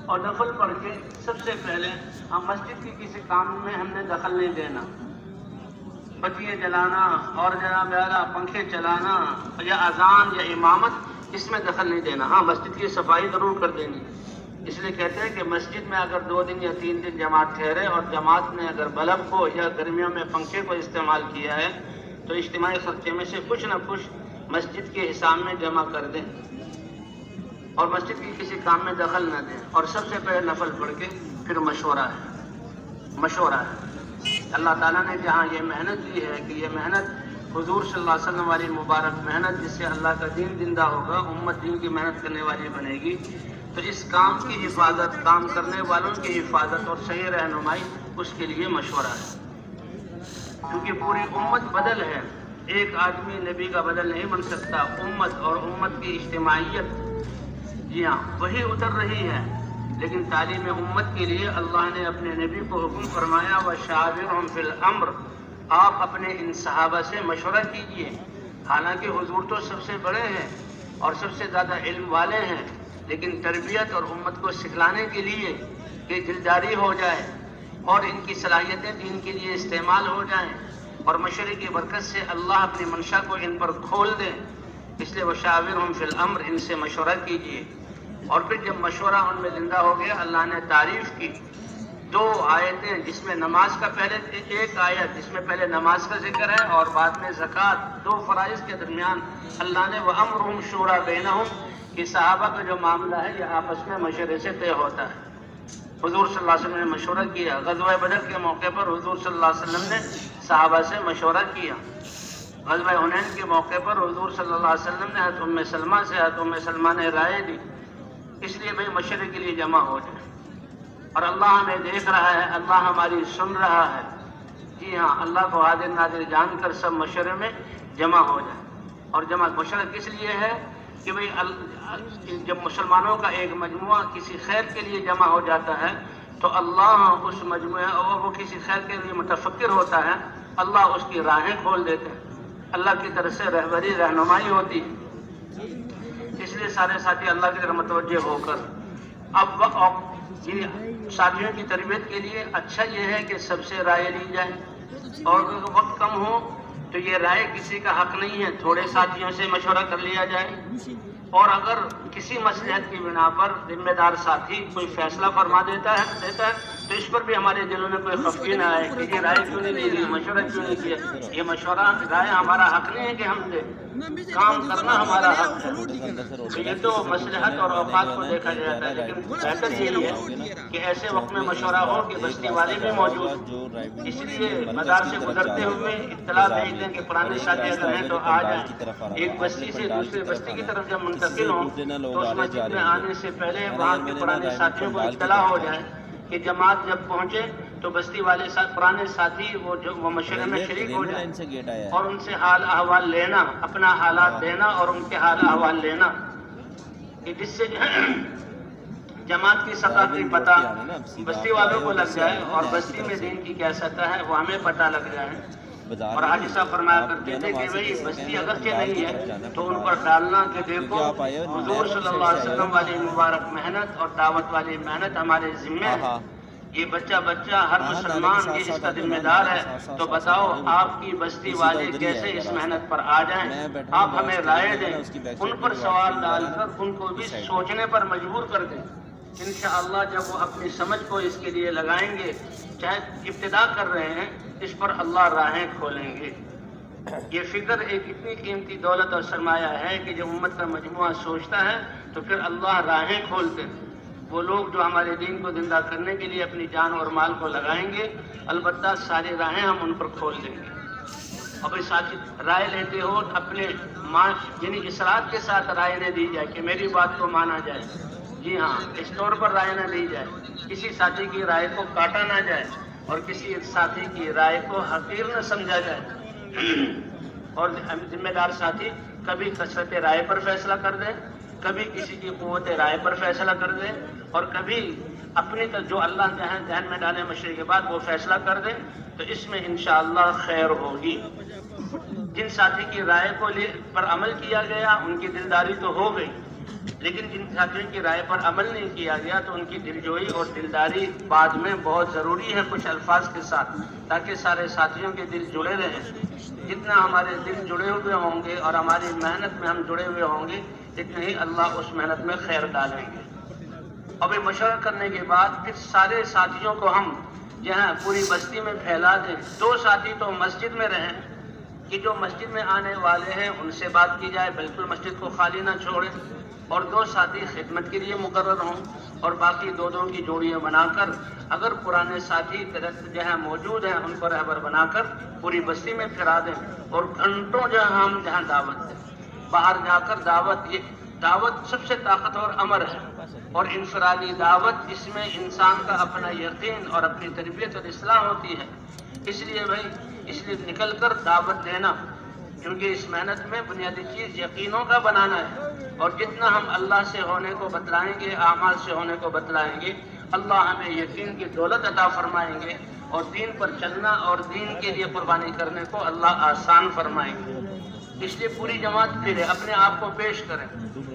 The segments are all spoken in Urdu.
اور نفل پڑھ کے سب سے پہلے ہم مسجد کی کسی کام میں ہم نے دخل نہیں دینا، بتیے جلانا اور جناب اعلیٰ پنکھے چلانا یا اذان یا امامت، اس میں دخل نہیں دینا۔ ہاں مسجد کی صفائی ضرور کر دینی، اس لیے کہتے ہیں کہ مسجد میں اگر 2 دن یا 3 دن جماعت ٹھہرے اور جماعت نے اگر بلب کو یا گرمیوں میں پنکھے کو استعمال کیا ہے تو اجتماعی خرچے میں سے کچھ نہ کچھ مسجد کے حساب میں جمع کر دیں اور مسجد کی کسی کام میں دخل نہ دیں، اور سب سے پہلے نفل پڑھ کے پھر مشورہ ہے۔ اللہ تعالیٰ نے جہاں یہ محنت دی ہے کہ یہ محنت حضور صلی اللہ علیہ وسلم والی مبارک محنت، جس سے اللہ کا دین زندہ ہوگا، امت دین کی محنت کرنے والی بنے گی، تو اس کام کی حفاظت، کام کرنے والوں کی حفاظت اور صحیح رہنمائی اس کے لیے مشورہ ہے، کیونکہ پوری امت بدل ہے، ایک آدمی نبی کا بدل نہیں بن سکتا۔ امت اور امت کی اجتماعیت، جی ہاں، وہی اتر رہی ہے، لیکن تعلیم امت کے لیے اللہ نے اپنے نبی کو حکم فرمایا وَشَاوِرْهُمْ فِي الْأَمْرِ، آپ اپنے ان صحابہ سے مشورہ کیجئے۔ حالانکہ حضور تو سب سے بڑے ہیں اور سب سے زیادہ علم والے ہیں، لیکن تربیت اور امت کو سکھلانے کے لیے کہ دلداری ہو جائے اور ان کی صلاحیتیں دین کے لیے استعمال ہو جائیں اور مشورے کی برکت سے اللہ اپنی منشا کو ان پر کھول دیں، اس لیے وَشَاوِرْهُمْ فِي الْأَمْرِ، ان سے مشورہ کیجئے۔ اور پھر جب مشورہ ان میں زندہ ہو گیا، اللہ نے تعریف کی 2 آیتیں، جس میں نماز کا پہلے ایک آیت جس میں پہلے نماز کا ذکر ہے اور بعد میں زکوٰۃ، 2 فرائض کے درمیان اللہ نے وَأَمْرُهُمْ شُورَىٰ بَيْنَهُمْ، کہ صحابہ کا جو معاملہ ہے یہ آپس میں مشورے سے طے ہوتا ہے۔ حضور صلی اللہ علیہ وسلم نے مشورہ کیا، غزوہ بدر کے موقع پر حضور صلی اللہ علیہ وسلم نے صحابہ سے مشورہ کیا، غزوہ حنین کے موقع پر حضور صلی اللہ علیہ وسلم نے حضرت ام سلمہ سے، حضرت ام سلمہ نے رائے دی، اس لیے بھائی مشورے کے لیے جمع ہو جائیں، اور اللہ ہمیں دیکھ رہا ہے، اللہ ہماری سن رہا ہے، جی ہاں، اللہ کو حاضر ناظر جان کر سب مشورے میں جمع ہو جائیں۔ اور جمع مشورہ کس لیے ہے کہ بھائی جب مسلمانوں کا ایک مجموعہ کسی خیر کے لیے جمع ہو جاتا ہے تو اللہ اس مجموعے اور وہ کسی خیر کے لیے متفکر ہوتا ہے، اللہ اس کی راہیں کھول دیتے ہیں، اللہ کی طرف سے رہبری رہنمائی ہوتی ہے۔ اس لیے سارے ساتھی اللہ کی طرف متوجہ ہو کر اب ساتھیوں کی تربیت کے لیے اچھا یہ ہے کہ سب سے رائے لی جائے، اور اگر وقت کم ہو تو یہ رائے کسی کا حق نہیں ہے، تھوڑے ساتھیوں سے مشورہ کر لیا جائے، اور اگر کسی مصلحت کی بنا پر ذمہ دار ساتھی کوئی فیصلہ فرما دیتا ہے تو اس پر بھی ہمارے دلوں میں کوئی خفگی نہ آئے کہ یہ رائے کیوں نہیں دی، مشورہ کیوں نہیں کیا۔ یہ مشورہ رائے ہمارا حق نہیں ہے کہ ہم دیں، کام کرنا ہمارا حق ہے، یہ تو مصلحت اور اوقات کو دیکھا جاتا ہے، لیکن بہتر یہ ہے کہ ایسے وقت میں مشورہ ہو کہ بستی والے بھی موجود ہوں، اس لیے مدار سے گزرتے ہوئے اطلاع بھیج دیں کہ پرانے ساتھی اگر ہیں تو آ جائیں، ایک بستی سے دوسری بستی کی طرف جب منتقل ہوں تو اس مسجد میں آنے سے پہلے وہاں کے پرانے ساتھیوں کو اطلاع ہو جائے کہ جماعت جب پہنچے تو بستی والے پرانے ساتھی وہ مشورے میں شریک ہو جائیں اور ان سے حال احوال لینا، اپنا حالات دینا اور ان کے حال احوال لینا، کہ جس سے جماعت کی سطح کی پتہ بستی والوں کو لگ جائے اور بستی میں دین کی کیا سطح ہے وہ ہمیں پتہ لگ جائے۔ اور حاجی صاحب فرمایا کرتے تھے کہ بھئی بستی اگرچہ نہیں ہے تو ان پر ڈالنا کہ دیکھو حضور صلی اللہ علیہ وسلم والی مبارک محنت اور دعوت والی محنت ہمارے ذمہ ہے، یہ بچہ ہر مسلمان یہ اس کا ذمہ دار ہے، تو بتاؤ آپ کی بستی والے کیسے اس محنت پر آ جائیں، آپ ہمیں رائے دیں، ان پر سوال ڈال کر ان کو بھی سوچنے پر مجبور کر دیں۔ انشاءاللہ جب وہ اپنی سمجھ کو اس کے لیے لگائیں گے، چاہے ابتدا کر رہے ہیں، اس پر اللہ راہیں کھولیں گے۔ یہ فکر ایک اتنی قیمتی دولت اور سرمایہ ہے کہ جب امت کا مجموعہ سوچتا ہے تو پھر اللہ راہیں کھولتے ہیں۔ وہ لوگ جو ہمارے دین کو زندہ کرنے کے لیے اپنی جان اور مال کو لگائیں گے، البتہ ساری راہیں ہم ان پر کھول دیں گے۔ اور کوئی ساتھی رائے لیتے ہو اپنے یعنی اصرار کے ساتھ رائے نہ دی جائے کہ میری بات کو مانا جائے، جی ہاں، اس طور پر رائے نہ دی جائے، کسی ساتھی کی رائے کو کاٹا نہ جائے اور کسی ساتھی کی رائے کو حقیر نہ سمجھا جائے، اور ذمہ دار ساتھی کبھی کثرت رائے پر فیصلہ کر دیں، کبھی کسی کی قوت رائے پر فیصلہ کر دیں، اور کبھی اپنی جو اللہ ذہن میں ڈالے مشورے کے بعد وہ فیصلہ کر دیں، تو اس میں انشاءاللہ خیر ہوگی۔ جن ساتھی کی رائے کو پر عمل کیا گیا ان کی دلداری تو ہو گئی، لیکن جن ساتھیوں کی رائے پر عمل نہیں کیا گیا تو ان کی دلجوئی اور دلداری بعد میں بہت ضروری ہے کچھ الفاظ کے ساتھ، تاکہ سارے ساتھیوں کے دل جڑے رہیں۔ جتنا ہمارے دل جڑے ہوئے ہوں گے اور ہماری محنت میں ہم جڑے ہوئے ہوں گے، اتنے ہی اللہ اس محنت میں خیر ڈالیں گے۔ اب یہ مشورہ کرنے کے بعد پھر سارے ساتھیوں کو ہم جہاں پوری بستی میں پھیلا دیں۔ 2 ساتھی تو مسجد میں رہیں کہ جو مسجد میں آنے والے ہیں ان سے بات کی جائے، بالکل مسجد کو خالی نہ چھوڑیں، اور 2 ساتھی خدمت کے لیے مقرر ہوں، اور باقی 2 کی جوڑیاں بنا کر اگر پرانے ساتھی جہاں موجود ہیں ان کو رہبر بنا کر پوری بستی میں پھرا دیں، اور گھنٹوں ہم جہاں دعوت دیں۔ باہر جا کر دعوت سب سے طاقتور امر ہے، اور انفرادی دعوت اس میں انسان کا اپنا یقین اور اپنی تربیت اور اصلاح ہوتی ہے۔ اس لیے نکل کر دعوت دینا، کیونکہ اس محنت میں بنیادی چیز یقینوں کا بنانا ہے، اور جتنا ہم اللہ سے ہونے کو بتلائیں گے، اعمال سے ہونے کو بتلائیں گے، اللہ ہمیں یقین کی دولت عطا فرمائیں گے، اور دین پر چلنا اور دین کے لیے قربانی کرنے کو اللہ آسان فرمائیں گے۔ اس لیے پوری جماعت پھرے، اپنے آپ کو پیش کریں،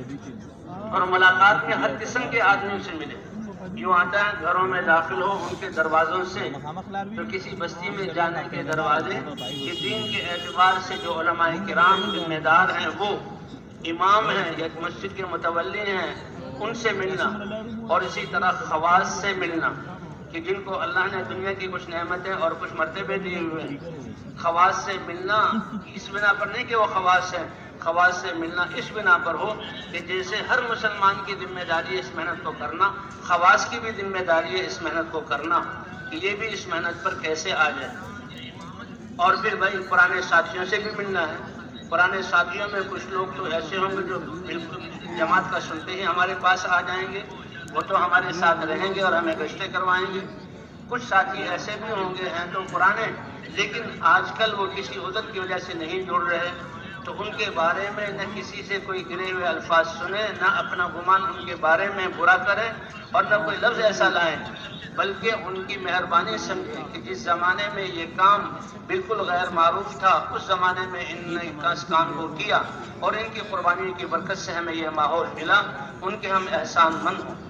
اور ملاقات میں ہر قسم کے آدمیوں سے ملے۔ یوں آتا ہے گھروں میں داخل ہو ان کے دروازوں سے، تو کسی بستی میں جانے کے دروازے کہ دین کے اعتبار سے جو علماء کرام ذمہ دار ہیں، وہ امام ہیں یا مسجد کے متولی ہیں، ان سے ملنا، اور اسی طرح خواص سے ملنا کہ جن کو اللہ نے دنیا کی کچھ نعمتیں اور کچھ مرتبے دیے ہوئے ہیں۔ خواص سے ملنا اس بنا پر نہیں کہ وہ خواص ہیں، خواص سے ملنا اس بنا پر ہو کہ جیسے ہر مسلمان کی ذمہ داری ہے اس محنت کو کرنا، خواص کی بھی ذمہ داری ہے اس محنت کو کرنا کہ یہ بھی اس محنت پر کیسے آ جائے۔ اور پھر بھائی پرانے ساتھیوں سے بھی ملنا ہے۔ پرانے ساتھیوں میں کچھ لوگ تو ایسے ہوں گے جو بالکل جماعت کا سنتے ہی ہمارے پاس آ جائیں گے، وہ تو ہمارے ساتھ رہیں گے اور ہمیں گشتیں کروائیں گے۔ کچھ ساتھی ایسے بھی ہوں گے ہیں تو پرانے، لیکن آج کل وہ کسی عذر کی وجہ سے نہیں جڑ رہے، تو ان کے بارے میں نہ کسی سے کوئی گرے ہوئے الفاظ سنیں، نہ اپنا گمان ان کے بارے میں برا کریں، اور نہ کوئی لفظ ایسا لائیں، بلکہ ان کی مہربانی سمجھیں کہ جس زمانے میں یہ کام بالکل غیر معروف تھا، اس زمانے میں ان نے اس کام کو کیا، اور ان کی قربانی کی برکت سے ہمیں یہ ماحول ملا، ان کے ہم احسان مند ہوں۔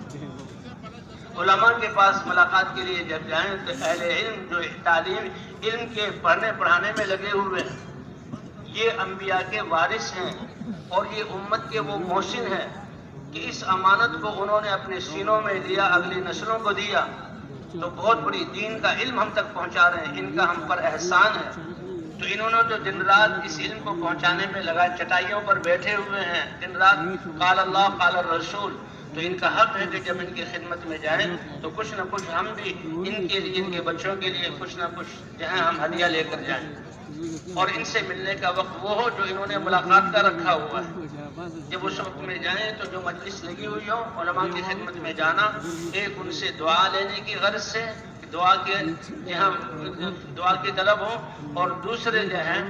علماء کے پاس ملاقات کے لیے جب جائیں تو اہل علم جو تعلیم علم کے پڑھنے پڑھانے میں لگے ہوئے ہیں، یہ انبیاء کے وارث ہیں، اور یہ امت کے وہ محسن ہیں کہ اس امانت کو انہوں نے اپنے سینوں میں لیا، اگلی نسلوں کو دیا، تو بہت بڑی دین کا علم ہم تک پہنچا رہے ہیں، ان کا ہم پر احسان ہے۔ تو انہوں نے تو دن رات اس علم کو پہنچانے میں لگا، چٹائیوں پر بیٹھے ہوئے ہیں دن رات، قال اللہ قال الرسول، تو ان کا حق ہے کہ جب ان کی خدمت میں جائیں تو کچھ نہ کچھ ہم بھی ان کے بچوں کے لیے کچھ نہ کچھ جہاں ہم ہدیہ لے کر جائیں، اور ان سے ملنے کا وقت وہ ہو جو انہوں نے ملاقات کا رکھا ہوا ہے۔ جب اس وقت میں جائیں تو جو مجلس لگی ہوئی ہو، علماء کی خدمت میں جانا، ایک ان سے دعا لینے کی غرض سے، دعا کی طلب ہو، اور دوسرے جو ہیں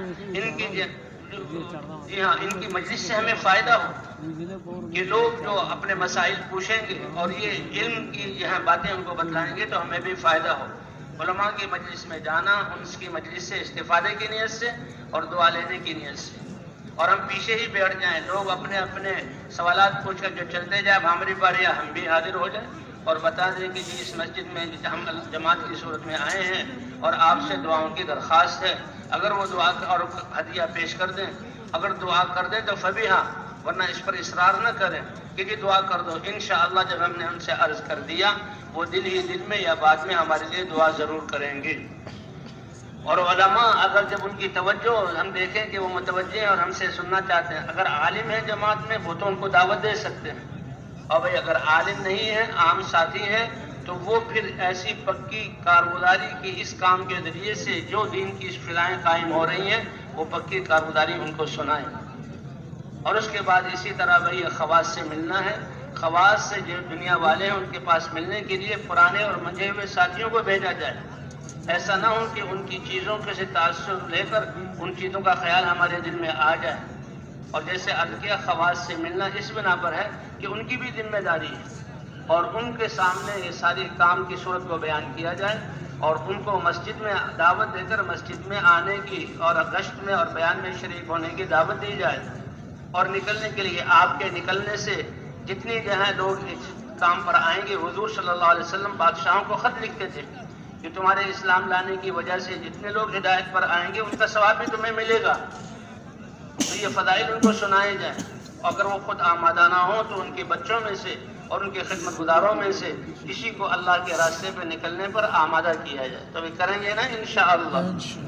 ان کی مجلس سے ہمیں فائدہ ہو کہ لوگ جو اپنے مسائل پوچھیں گے اور یہ علم کی یہاں باتیں ان کو بتلائیں گے تو ہمیں بھی فائدہ ہو۔ علماء کی مجلس میں جانا، ان کی مجلس سے استفادے کی نیت سے اور دعا لینے کی نیت سے، اور ہم پیچھے ہی بیٹھ جائیں، لوگ اپنے اپنے سوالات پوچھ کر جو چلتے جائیں، اب ہماری باری ہم بھی حاضر ہو جائیں اور بتا دیں کہ جی اس مسجد میں ہم جماعت کی صورت میں آئے ہیں اور آپ سے دعاؤں کی درخواست ہے، اگر وہ دعا اور ہدیہ پیش کر دیں، اگر دعا کر دیں تو فبیہا، ورنہ اس پر اصرار نہ کریں کہ جی دعا کر دو، انشاءاللہ جب ہم نے ان سے عرض کر دیا وہ دل ہی دل میں یا بعد میں ہمارے لیے دعا ضرور کریں گے۔ اور علماء اگر جب ان کی توجہ ہم دیکھیں کہ وہ متوجہ ہیں اور ہم سے سننا چاہتے ہیں، اگر عالم ہے جماعت میں وہ تو ان کو دعوت دے سکتے ہیں، اور بھائی اگر عالم نہیں ہے، عام ساتھی ہے، تو وہ پھر ایسی پکی کارگزاری کی اس کام کے ذریعے سے جو دین کی فضائیں قائم ہو رہی ہیں وہ پکی کارگزاری ان کو سنائیں۔ اور اس کے بعد اسی طرح بھائی خواص سے ملنا ہے، خواص سے جو دنیا والے ہیں ان کے پاس ملنے کے لیے پرانے اور منجھے ہوئے ساتھیوں کو بھیجا جائے، ایسا نہ ہو کہ ان کی چیزوں کے سے تاثر لے کر ان چیزوں کا خیال ہمارے دل میں آ جائے۔ اور جیسے عرض کیا خواص سے ملنا اس بنا پر ہے کہ ان کی بھی ذمہ داری ہے اور ان کے سامنے یہ ساری کام کی صورت کو بیان کیا جائے اور ان کو مسجد میں دعوت دے کر مسجد میں آنے کی اور گشت میں اور بیان میں شریک ہونے کی دعوت دی جائے، اور نکلنے کے لیے آپ کے نکلنے سے جتنی جو ہے لوگ اس کام پر آئیں گے، حضور صلی اللہ علیہ وسلم بادشاہوں کو خط لکھتے تھے کہ تمہارے اسلام لانے کی وجہ سے جتنے لوگ ہدایت پر آئیں گے ان کا ثواب بھی تمہیں ملے گا، تو یہ فضائل ان کو سنائے جائیں۔ اگر وہ خود آمادہ نہ ہوں تو ان کے بچوں میں سے اور ان کے خدمت گزاروں میں سے کسی کو اللہ کے راستے پہ نکلنے پر آمادہ کیا جائے، تو وہ کریں گے نا انشاءاللہ۔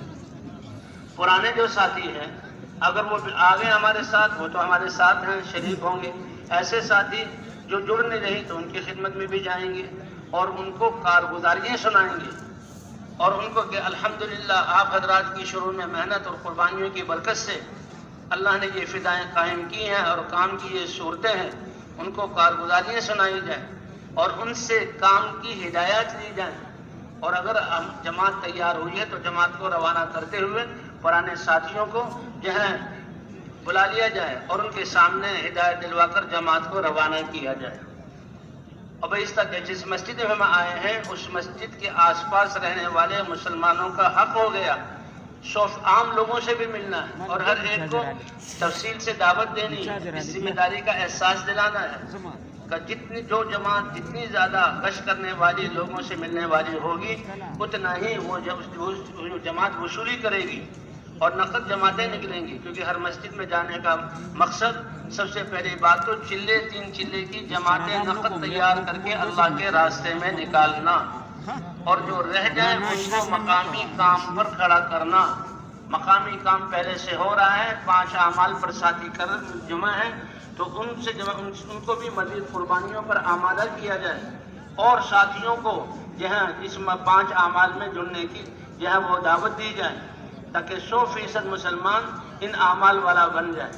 پرانے جو ساتھی ہیں اگر وہ آگے ہمارے ساتھ، وہ تو ہمارے ساتھ ہیں، شریک ہوں گے۔ ایسے ساتھی جو جڑ نہیں رہی تو ان کی خدمت میں بھی جائیں گے اور ان کو کارگزاریاں سنائیں گے اور ان کو کہ الحمدللہ آپ حضرات کی شروع میں محنت اور قربانیوں کی برکت سے اللہ نے یہ فدائیں قائم کی ہیں اور کام کی یہ صورتیں ہیں، ان کو کارگزاریاں سنائی جائیں اور ان سے کام کی ہدایات لی جائیں۔ اور اگر جماعت تیار ہوئی ہے تو جماعت کو روانہ کرتے ہوئے پرانے ساتھیوں کو جو ہے بلا لیا جائے اور ان کے سامنے ہدایت دلوا کر جماعت کو روانہ کیا جائے۔ اب اس تک جس مسجد میں ہم آئے ہیں اس مسجد کے آس پاس رہنے والے مسلمانوں کا حق ہو گیا عام لوگوں سے بھی ملنا ہے اور ہر ایک کو تفصیل سے دعوت دینی ہے، اس ذمہ داری کا احساس دلانا ہے کہ جو جماعت جتنی زیادہ گشت کرنے والی لوگوں سے ملنے والی ہوگی اتنا ہی وہ جماعت وصولی کرے گی اور نقد جماعتیں نکلیں گی، کیونکہ ہر مسجد میں جانے کا مقصد سب سے پہلی بات تو چلے 3 چلے کی جماعتیں نقد تیار کر کے اللہ کے راستے میں نکالنا اور جو رہ جائے اس کو مقامی کام پر کھڑا کرنا۔ مقامی کام پہلے سے ہو رہا ہے، 5 اعمال پر ساتھی جمع ہیں تو ان کو بھی مزید قربانیوں پر آمادہ کیا جائے اور ساتھیوں کو جہاں اس 5 اعمال میں جڑنے کی جہاں وہ دعوت دی جائے تاکہ 100% مسلمان ان اعمال والا بن جائے۔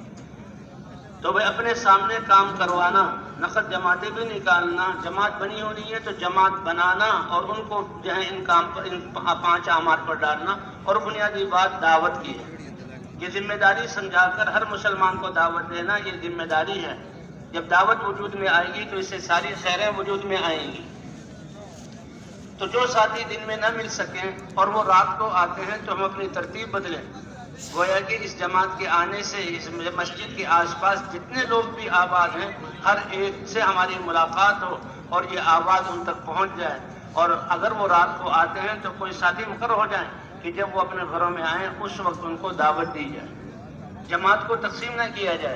تو وہ اپنے سامنے کام کروانا، نقد جماعتیں بھی نکالنا، جماعت بنی ہونی ہے تو جماعت بنانا اور ان کو جو ہے ان کام پر ان 5 اعمال پر ڈالنا اور بنیادی بات دعوت کی ہے۔ یہ ذمہ داری سمجھا کر ہر مسلمان کو دعوت دینا یہ ذمہ داری ہے۔ جب دعوت وجود میں آئے گی تو اس سے ساری خیریں وجود میں آئیں گی۔ تو جو ساتھی دن میں نہ مل سکیں اور وہ رات کو آتے ہیں تو ہم اپنی ترتیب بدلیں، گویا کہ اس جماعت کے آنے سے اس مسجد کے آس پاس جتنے لوگ بھی آباد ہیں ہر ایک سے ہماری ملاقات ہو اور یہ آواز ان تک پہنچ جائے، اور اگر وہ رات کو آتے ہیں تو کوئی ساتھی مقرر ہو جائیں کہ جب وہ اپنے گھروں میں آئیں اس وقت ان کو دعوت دی جائے۔ جماعت کو تقسیم نہ کیا جائے،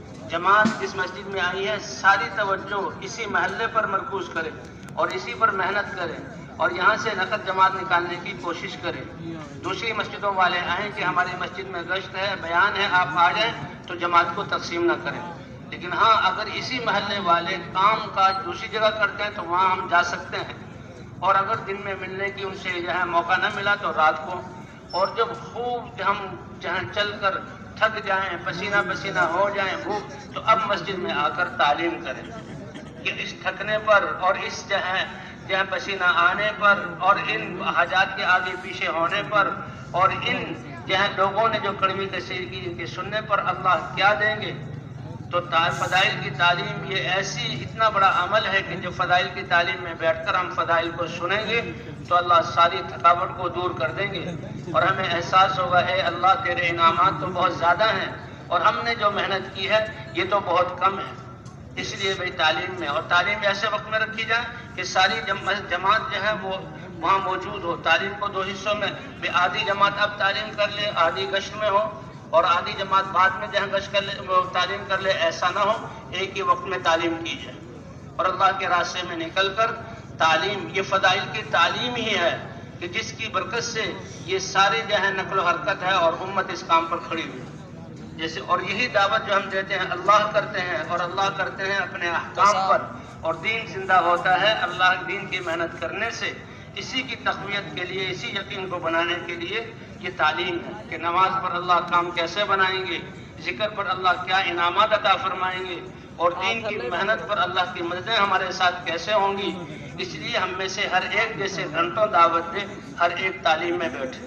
جماعت جس مسجد میں آئی ہے ساری توجہ اسی محلے پر مرکوز کرے اور اسی پر محنت کرے اور یہاں سے نقد جماعت نکالنے کی کوشش کرے۔ دوسری مسجدوں والے آئیں کہ ہماری مسجد میں گشت ہے، بیان ہے، آپ آ جائیں، تو جماعت کو تقسیم نہ کریں۔ لیکن ہاں اگر اسی محلے والے کام کاج دوسری جگہ کرتے ہیں تو وہاں ہم جا سکتے ہیں، اور اگر دن میں ملنے کی ان سے جو ہے موقع نہ ملا تو رات کو، اور جب خوب ہم جہاں چل کر تھک جائیں، پسینہ پسینہ ہو جائیں بھوک، تو اب مسجد میں آ کر تعلیم کریں کہ اس تھکنے پر اور اس جہاں پسینہ آنے پر اور ان حاجات کے آگے پیچھے ہونے پر اور ان جہاں لوگوں نے جو کڑوی تشریح کی ان کے سننے پر اللہ کیا دیں گے۔ تو فضائل کی تعلیم یہ ایسی اتنا بڑا عمل ہے کہ جو فضائل کی تعلیم میں بیٹھ کر ہم فضائل کو سنیں گے تو اللہ ساری تھکاوٹ کو دور کر دیں گے اور ہمیں احساس ہوگا اے اللہ تیرے انعامات تو بہت زیادہ ہیں اور ہم نے جو محنت کی ہے یہ تو بہت کم ہے۔ اس لیے بھائی تعلیم میں، اور تعلیم ایسے وقت میں رکھی جائے کہ ساری جماعت جو ہے وہ وہاں موجود ہو۔ تعلیم کو 2 حصوں میں، آدھی جماعت اب تعلیم کر لے، آدھی گشت میں ہو، اور آدھی جماعت بعد میں جہاں گشت کر لے تعلیم کر لے، ایسا نہ ہو، ایک ہی وقت میں تعلیم کی جائے اور اللہ کے راستے میں نکل کر تعلیم، یہ فضائل کی تعلیم ہی ہے کہ جس کی برکت سے یہ ساری جو ہے نقل و حرکت ہے اور امت اس کام پر کھڑی ہوئی جیسے، اور یہی دعوت جو ہم دیتے ہیں اللہ کرتے ہیں اور اللہ کرتے ہیں اپنے احکام پر، اور دین زندہ ہوتا ہے اللہ دین کی محنت کرنے سے۔ اسی کی تقویت کے لیے، اسی یقین کو بنانے کے لیے یہ تعلیم ہے کہ نماز پر اللہ کام کیسے بنائیں گے، ذکر پر اللہ کیا انعامات عطا فرمائیں گے، اور دین کی محنت پر اللہ کی مددیں ہمارے ساتھ کیسے ہوں گی۔ اس لیے ہم میں سے ہر ایک جیسے گھنٹوں دعوت دے، ہر ایک تعلیم میں بیٹھے۔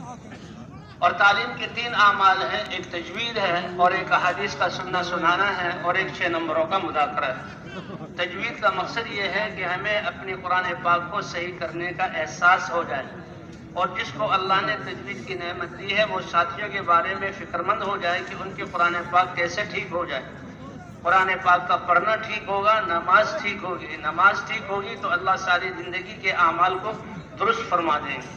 اور تعلیم کے 3 اعمال ہیں، ایک تجوید ہے اور ایک احادیث کا سننا سنانا ہے اور ایک 6 نمبروں کا مذاکرہ ہے۔ تجوید کا مقصد یہ ہے کہ ہمیں اپنی قرآن پاک کو صحیح کرنے کا احساس ہو جائے، اور جس کو اللہ نے تجوید کی نعمت دی ہے وہ ساتھیوں کے بارے میں فکر مند ہو جائے کہ ان کے قرآن پاک کیسے ٹھیک ہو جائے۔ قرآن پاک کا پڑھنا ٹھیک ہوگا، نماز ٹھیک ہوگی، نماز ٹھیک ہوگی تو اللہ ساری زندگی کے اعمال کو درست فرما دیں گے۔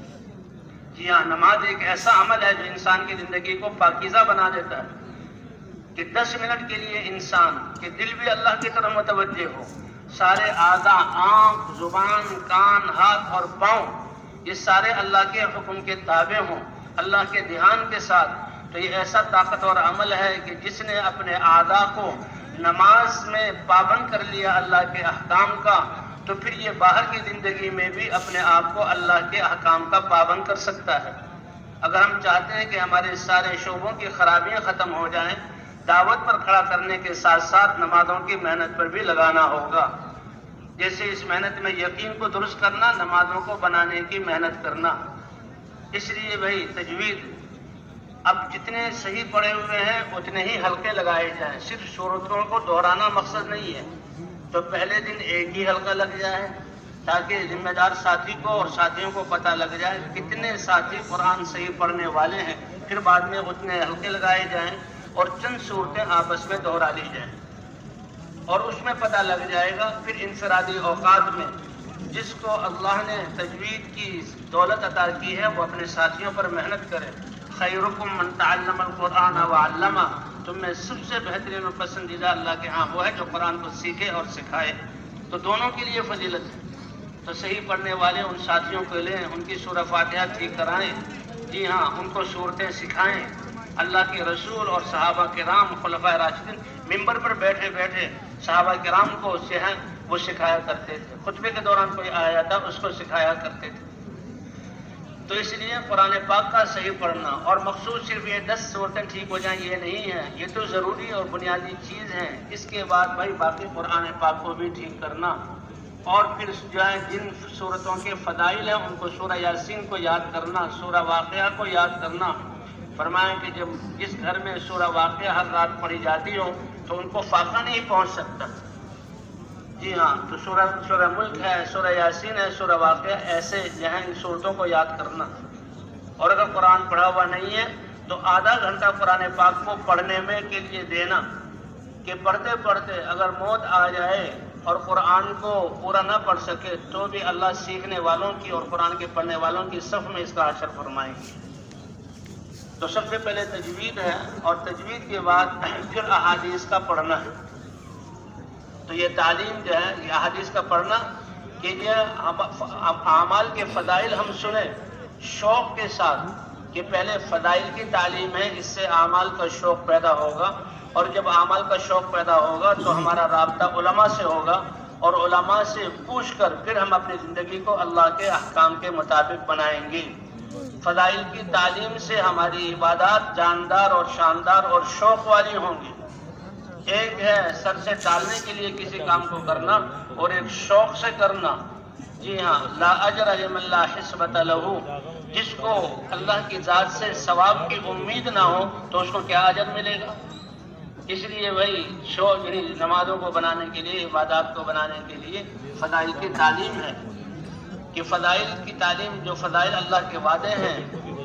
جی ہاں، نماز ایک ایسا عمل ہے جو انسان کی زندگی کو پاکیزہ بنا دیتا ہے کہ 10 منٹ کے لیے انسان کے دل بھی اللہ کی طرف متوجہ ہو، سارے اعضاء، آنکھ، زبان، کان، ہاتھ اور پاؤں، یہ سارے اللہ کے حکم کے تابع ہوں، اللہ کے دھیان کے ساتھ، تو یہ ایسا طاقتور عمل ہے کہ جس نے اپنے اعضاء کو نماز میں پابند کر لیا اللہ کے احکام کا، تو پھر یہ باہر کی زندگی میں بھی اپنے آپ کو اللہ کے احکام کا پابند کر سکتا ہے۔ اگر ہم چاہتے ہیں کہ ہمارے سارے شعبوں کی خرابیاں ختم ہو جائیں، دعوت پر کھڑا کرنے کے ساتھ ساتھ نمازوں کی محنت پر بھی لگانا ہوگا۔ جیسے اس محنت میں یقین کو درست کرنا، نمازوں کو بنانے کی محنت کرنا۔ اس لیے بھائی تجوید اب جتنے صحیح پڑھے ہوئے ہیں اتنے ہی حلقے لگائے جائیں، صرف صورتوں کو دہرانا مقصد نہیں ہے، تو پہلے دن ایک ہی حلقہ لگ جائے تاکہ ذمہ دار ساتھی کو اور ساتھیوں کو پتہ لگ جائے کتنے ساتھی قرآن صحیح پڑھنے والے ہیں، پھر بعد میں اتنے حلقے لگائے جائیں اور چند صورتیں آپس میں دہرا لی جائیں، اور اس میں پتہ لگ جائے گا۔ پھر انفرادی اوقات میں جس کو اللہ نے تجوید کی دولت عطا کی ہے وہ اپنے ساتھیوں پر محنت کرے۔ خیرکم من تعلم القرآن وعلمہ، تم میں سب سے بہترین اور پسندیدہ اللہ کے ہاں وہ ہے جو قرآن کو سیکھے اور سکھائے، تو دونوں کے لیے فضیلت ہے۔ تو صحیح پڑھنے والے ان ساتھیوں کو لیں، ان کی سورہ فاتحہ ٹھیک کرائیں، جی ہاں، ان کو صورتیں سکھائیں۔ اللہ کے رسول اور صحابہ کرام خلفائے راشدین ممبر پر بیٹھے بیٹھے صحابہ کرام کو وہ سکھایا کرتے تھے، خطبے کے دوران کوئی آیا تھا اس کو سکھایا کرتے تھے۔ تو اس لیے قرآن پاک کا صحیح پڑھنا، اور مخصوص صرف یہ 10 صورتیں ٹھیک ہو جائیں یہ نہیں ہے، یہ تو ضروری اور بنیادی چیز ہے۔ اس کے بعد بھائی باقی قرآن پاک کو بھی ٹھیک کرنا، اور پھر جو ہے جن صورتوں کے فضائل ہیں ان کو سورہ یاسین کو یاد کرنا، سورہ واقعہ کو یاد کرنا۔ فرمائیں کہ جب جس گھر میں سورہ واقعہ ہر رات پڑھی جاتی ہو تو ان کو فاقہ نہیں پہنچ سکتا۔ جی ہاں، تو سورہ ملک ہے، سورہ یاسین ہے، سورہ واقعہ، ایسے جو ہیں ان صورتوں کو یاد کرنا۔ اور اگر قرآن پڑھا ہوا نہیں ہے تو آدھا گھنٹہ قرآن پاک کو پڑھنے میں کے لیے دینا، کہ پڑھتے پڑھتے اگر موت آ جائے اور قرآن کو پورا نہ پڑھ سکے تو بھی اللہ سیکھنے والوں کی اور قرآن کے پڑھنے والوں کی صف میں اس کا حشر فرمائیں گے۔ تو سب سے پہلے تجوید ہے، اور تجوید کے بعد پھر احادیث کا پڑھنا ہے۔ تو یہ تعلیم جو ہے، یہ احادیث کا پڑھنا کہ یہ اعمال کے فضائل ہم سنیں شوق کے ساتھ، کہ پہلے فضائل کی تعلیم ہے، اس سے اعمال کا شوق پیدا ہوگا، اور جب اعمال کا شوق پیدا ہوگا تو ہمارا رابطہ علماء سے ہوگا، اور علماء سے پوچھ کر پھر ہم اپنی زندگی کو اللہ کے احکام کے مطابق بنائیں گے۔ فضائل کی تعلیم سے ہماری عبادات جاندار اور شاندار اور شوق والی ہوں گی۔ ایک ہے سر سے ٹالنے کے لیے کسی کام کو کرنا، اور ایک شوق سے کرنا۔ جی ہاں، لا اجر لمن لا حسبۃ لہ، جس کو اللہ کی ذات سے ثواب کی امید نہ ہو تو اس کو کیا اجر ملے گا؟ اس لیے وہی شوق، یعنی نمازوں کو بنانے کے لیے، عبادات کو بنانے کے لیے فضائل کی تعلیم ہے، کہ فضائل کی تعلیم، جو فضائل اللہ کے وعدے ہیں،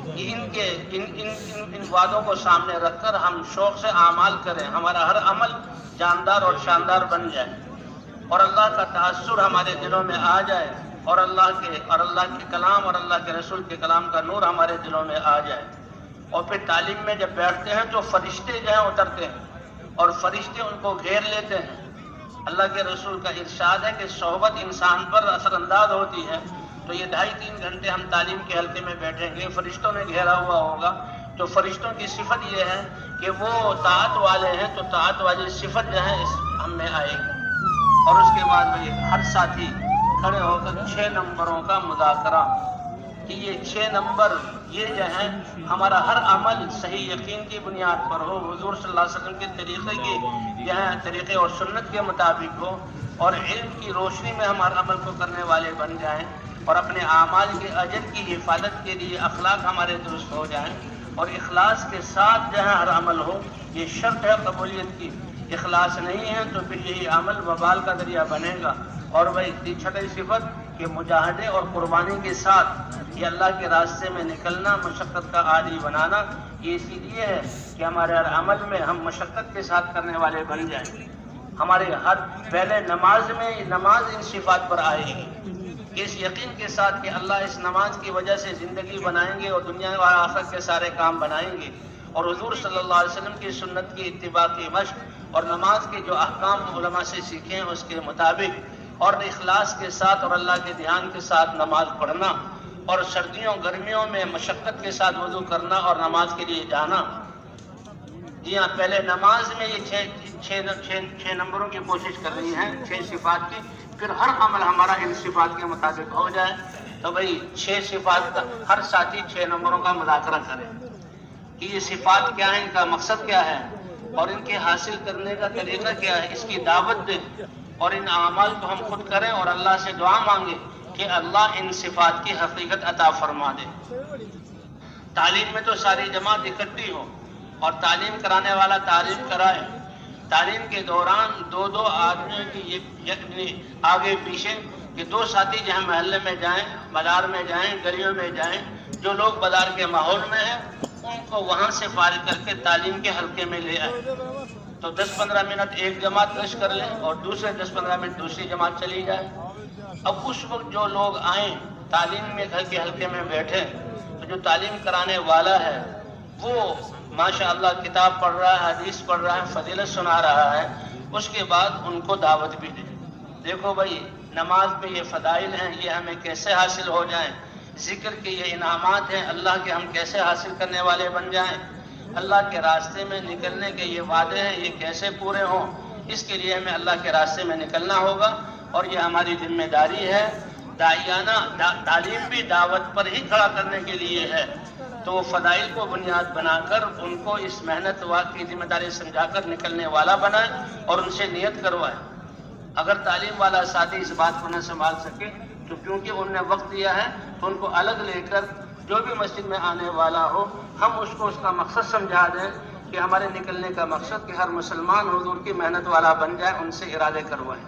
ان وعدوں کو سامنے رکھ کر ہم شوق سے اعمال کریں، ہمارا ہر عمل جاندار اور شاندار بن جائے، اور اللہ کا تاثر ہمارے دلوں میں آ جائے، اور اللہ کے کلام اور اللہ کے رسول کے کلام کا نور ہمارے دلوں میں آ جائے۔ اور پھر تعلیم میں جب بیٹھتے ہیں تو فرشتے جو ہیں اترتے ہیں، اور فرشتے ان کو گھیر لیتے ہیں۔ اللہ کے رسول کا ارشاد ہے کہ صحبت انسان پر اثر انداز ہوتی ہے، تو یہ 2.5-3 گھنٹے ہم تعلیم کے حلقے میں بیٹھیں گے، فرشتوں نے گھیرا ہوا ہوگا، تو فرشتوں کی صفت یہ ہے کہ وہ طاعت والے ہیں، تو طاعت والی صفت جو ہے ہم میں آئے گی۔ اور اس کے بعد ہر ساتھی کھڑے ہو کر 6 نمبروں کا مذاکرہ، کہ یہ 6 نمبر یہ جو ہے ہمارا ہر عمل صحیح یقین کی بنیاد پر ہو، حضور صلی اللہ علیہ وسلم کے طریقے کی جو ہے طریقے اور سنت کے مطابق ہو، اور علم کی روشنی میں ہم ہر عمل کو کرنے والے بن جائیں، اور اپنے اعمال کے اجر کی حفاظت کے لیے اخلاق ہمارے درست ہو جائیں، اور اخلاص کے ساتھ جو ہے ہر عمل ہو، یہ شرط ہے قبولیت کی۔ اخلاص نہیں ہے تو پھر یہی عمل وبال کا ذریعہ بنے گا۔ اور وہی 6ٹھی صفت کہ مجاہدے اور قربانی کے ساتھ یہ اللہ کے راستے میں نکلنا، مشقت کا عادی بنانا، یہ اسی لیے ہے کہ ہمارے ہر عمل میں ہم مشقت کے ساتھ کرنے والے بن جائیں۔ ہمارے ہر پہلے نماز ان صفات پر آئے گی کہ اس یقین کے ساتھ کہ اللہ اس نماز کی وجہ سے زندگی بنائیں گے اور دنیا و آخرت کے سارے کام بنائیں گے، اور حضور صلی اللہ علیہ وسلم کی سنت کی اتباع کی مشق اور نماز کے جو احکام علماء سے سیکھے ہیں اس کے مطابق اور اخلاص کے ساتھ اور اللہ کے دھیان کے ساتھ نماز پڑھنا، اور سردیوں گرمیوں میں مشقت کے ساتھ وضو کرنا اور نماز کے لیے جانا۔ جی ہاں، پہلے نماز میں یہ چھ نمبروں کی کوشش کر رہی ہیں، 6 صفات کی، پھر ہر عمل ہمارا ان صفات کے مطابق ہو جائے۔ تو بھئی 6 صفات کا ہر ساتھی 6 نمبروں کا مذاکرہ کرے کہ یہ صفات کیا ہیں، ان کا مقصد کیا ہے اور ان کے حاصل کرنے کا طریقہ کیا ہے، اس کی دعوت دیں اور ان اعمال کو ہم خود کریں اور اللہ سے دعا مانگیں کہ اللہ ان صفات کی حقیقت عطا فرما دے۔ تعلیم میں تو ساری جماعت اکٹھی ہو اور تعلیم کرانے والا تعلیم کرائے۔ تعلیم کے دوران 2 آدمیوں کی آگے پیچھے کہ 2 ساتھی جہاں محلے میں جائیں، بازار میں جائیں، گلیوں میں جائیں، جو لوگ بازار کے ماحول میں ہیں ان کو وہاں سے فارغ کر کے تعلیم کے حلقے میں لے آئے۔ تو 10-15 منٹ ایک جماعت گشت کر لیں اور دوسرے 10-15 منٹ دوسری جماعت چلی جائے۔ اب اس وقت جو لوگ آئیں تعلیم میں گھر کے حلقے میں بیٹھے، تو جو تعلیم کرانے والا ہے وہ ماشاءاللہ کتاب پڑھ رہا ہے، حدیث پڑھ رہا ہے، فضیلت سنا رہا ہے، اس کے بعد ان کو دعوت بھی دے۔ دیکھو بھائی، نماز میں یہ فضائل ہیں، یہ ہمیں کیسے حاصل ہو جائیں، ذکر کے یہ انعامات ہیں، اللہ کے ہم کیسے حاصل کرنے والے بن جائیں، اللہ کے راستے میں نکلنے کے یہ وعدے ہیں، یہ کیسے پورے ہوں، اس کے لیے ہمیں اللہ کے راستے میں نکلنا ہوگا اور یہ ہماری ذمہ داری ہے۔ داعیانہ تعلیم بھی دعوت پر ہی کھڑا کرنے کے لیے ہے، تو وہ فضائل کو بنیاد بنا کر ان کو اس محنت کی ذمہ داری سمجھا کر نکلنے والا بنائے اور ان سے نیت کروائے۔ اگر تعلیم والا ساتھی اس بات کو نہ سنبھال سکے تو کیونکہ انہوں نے وقت دیا ہے تو ان کو الگ لے کر جو بھی مسجد میں آنے والا ہو ہم اس کو اس کا مقصد سمجھا دیں کہ ہمارے نکلنے کا مقصد کہ ہر مسلمان حضور کی محنت والا بن جائے، ان سے ارادے کروائیں۔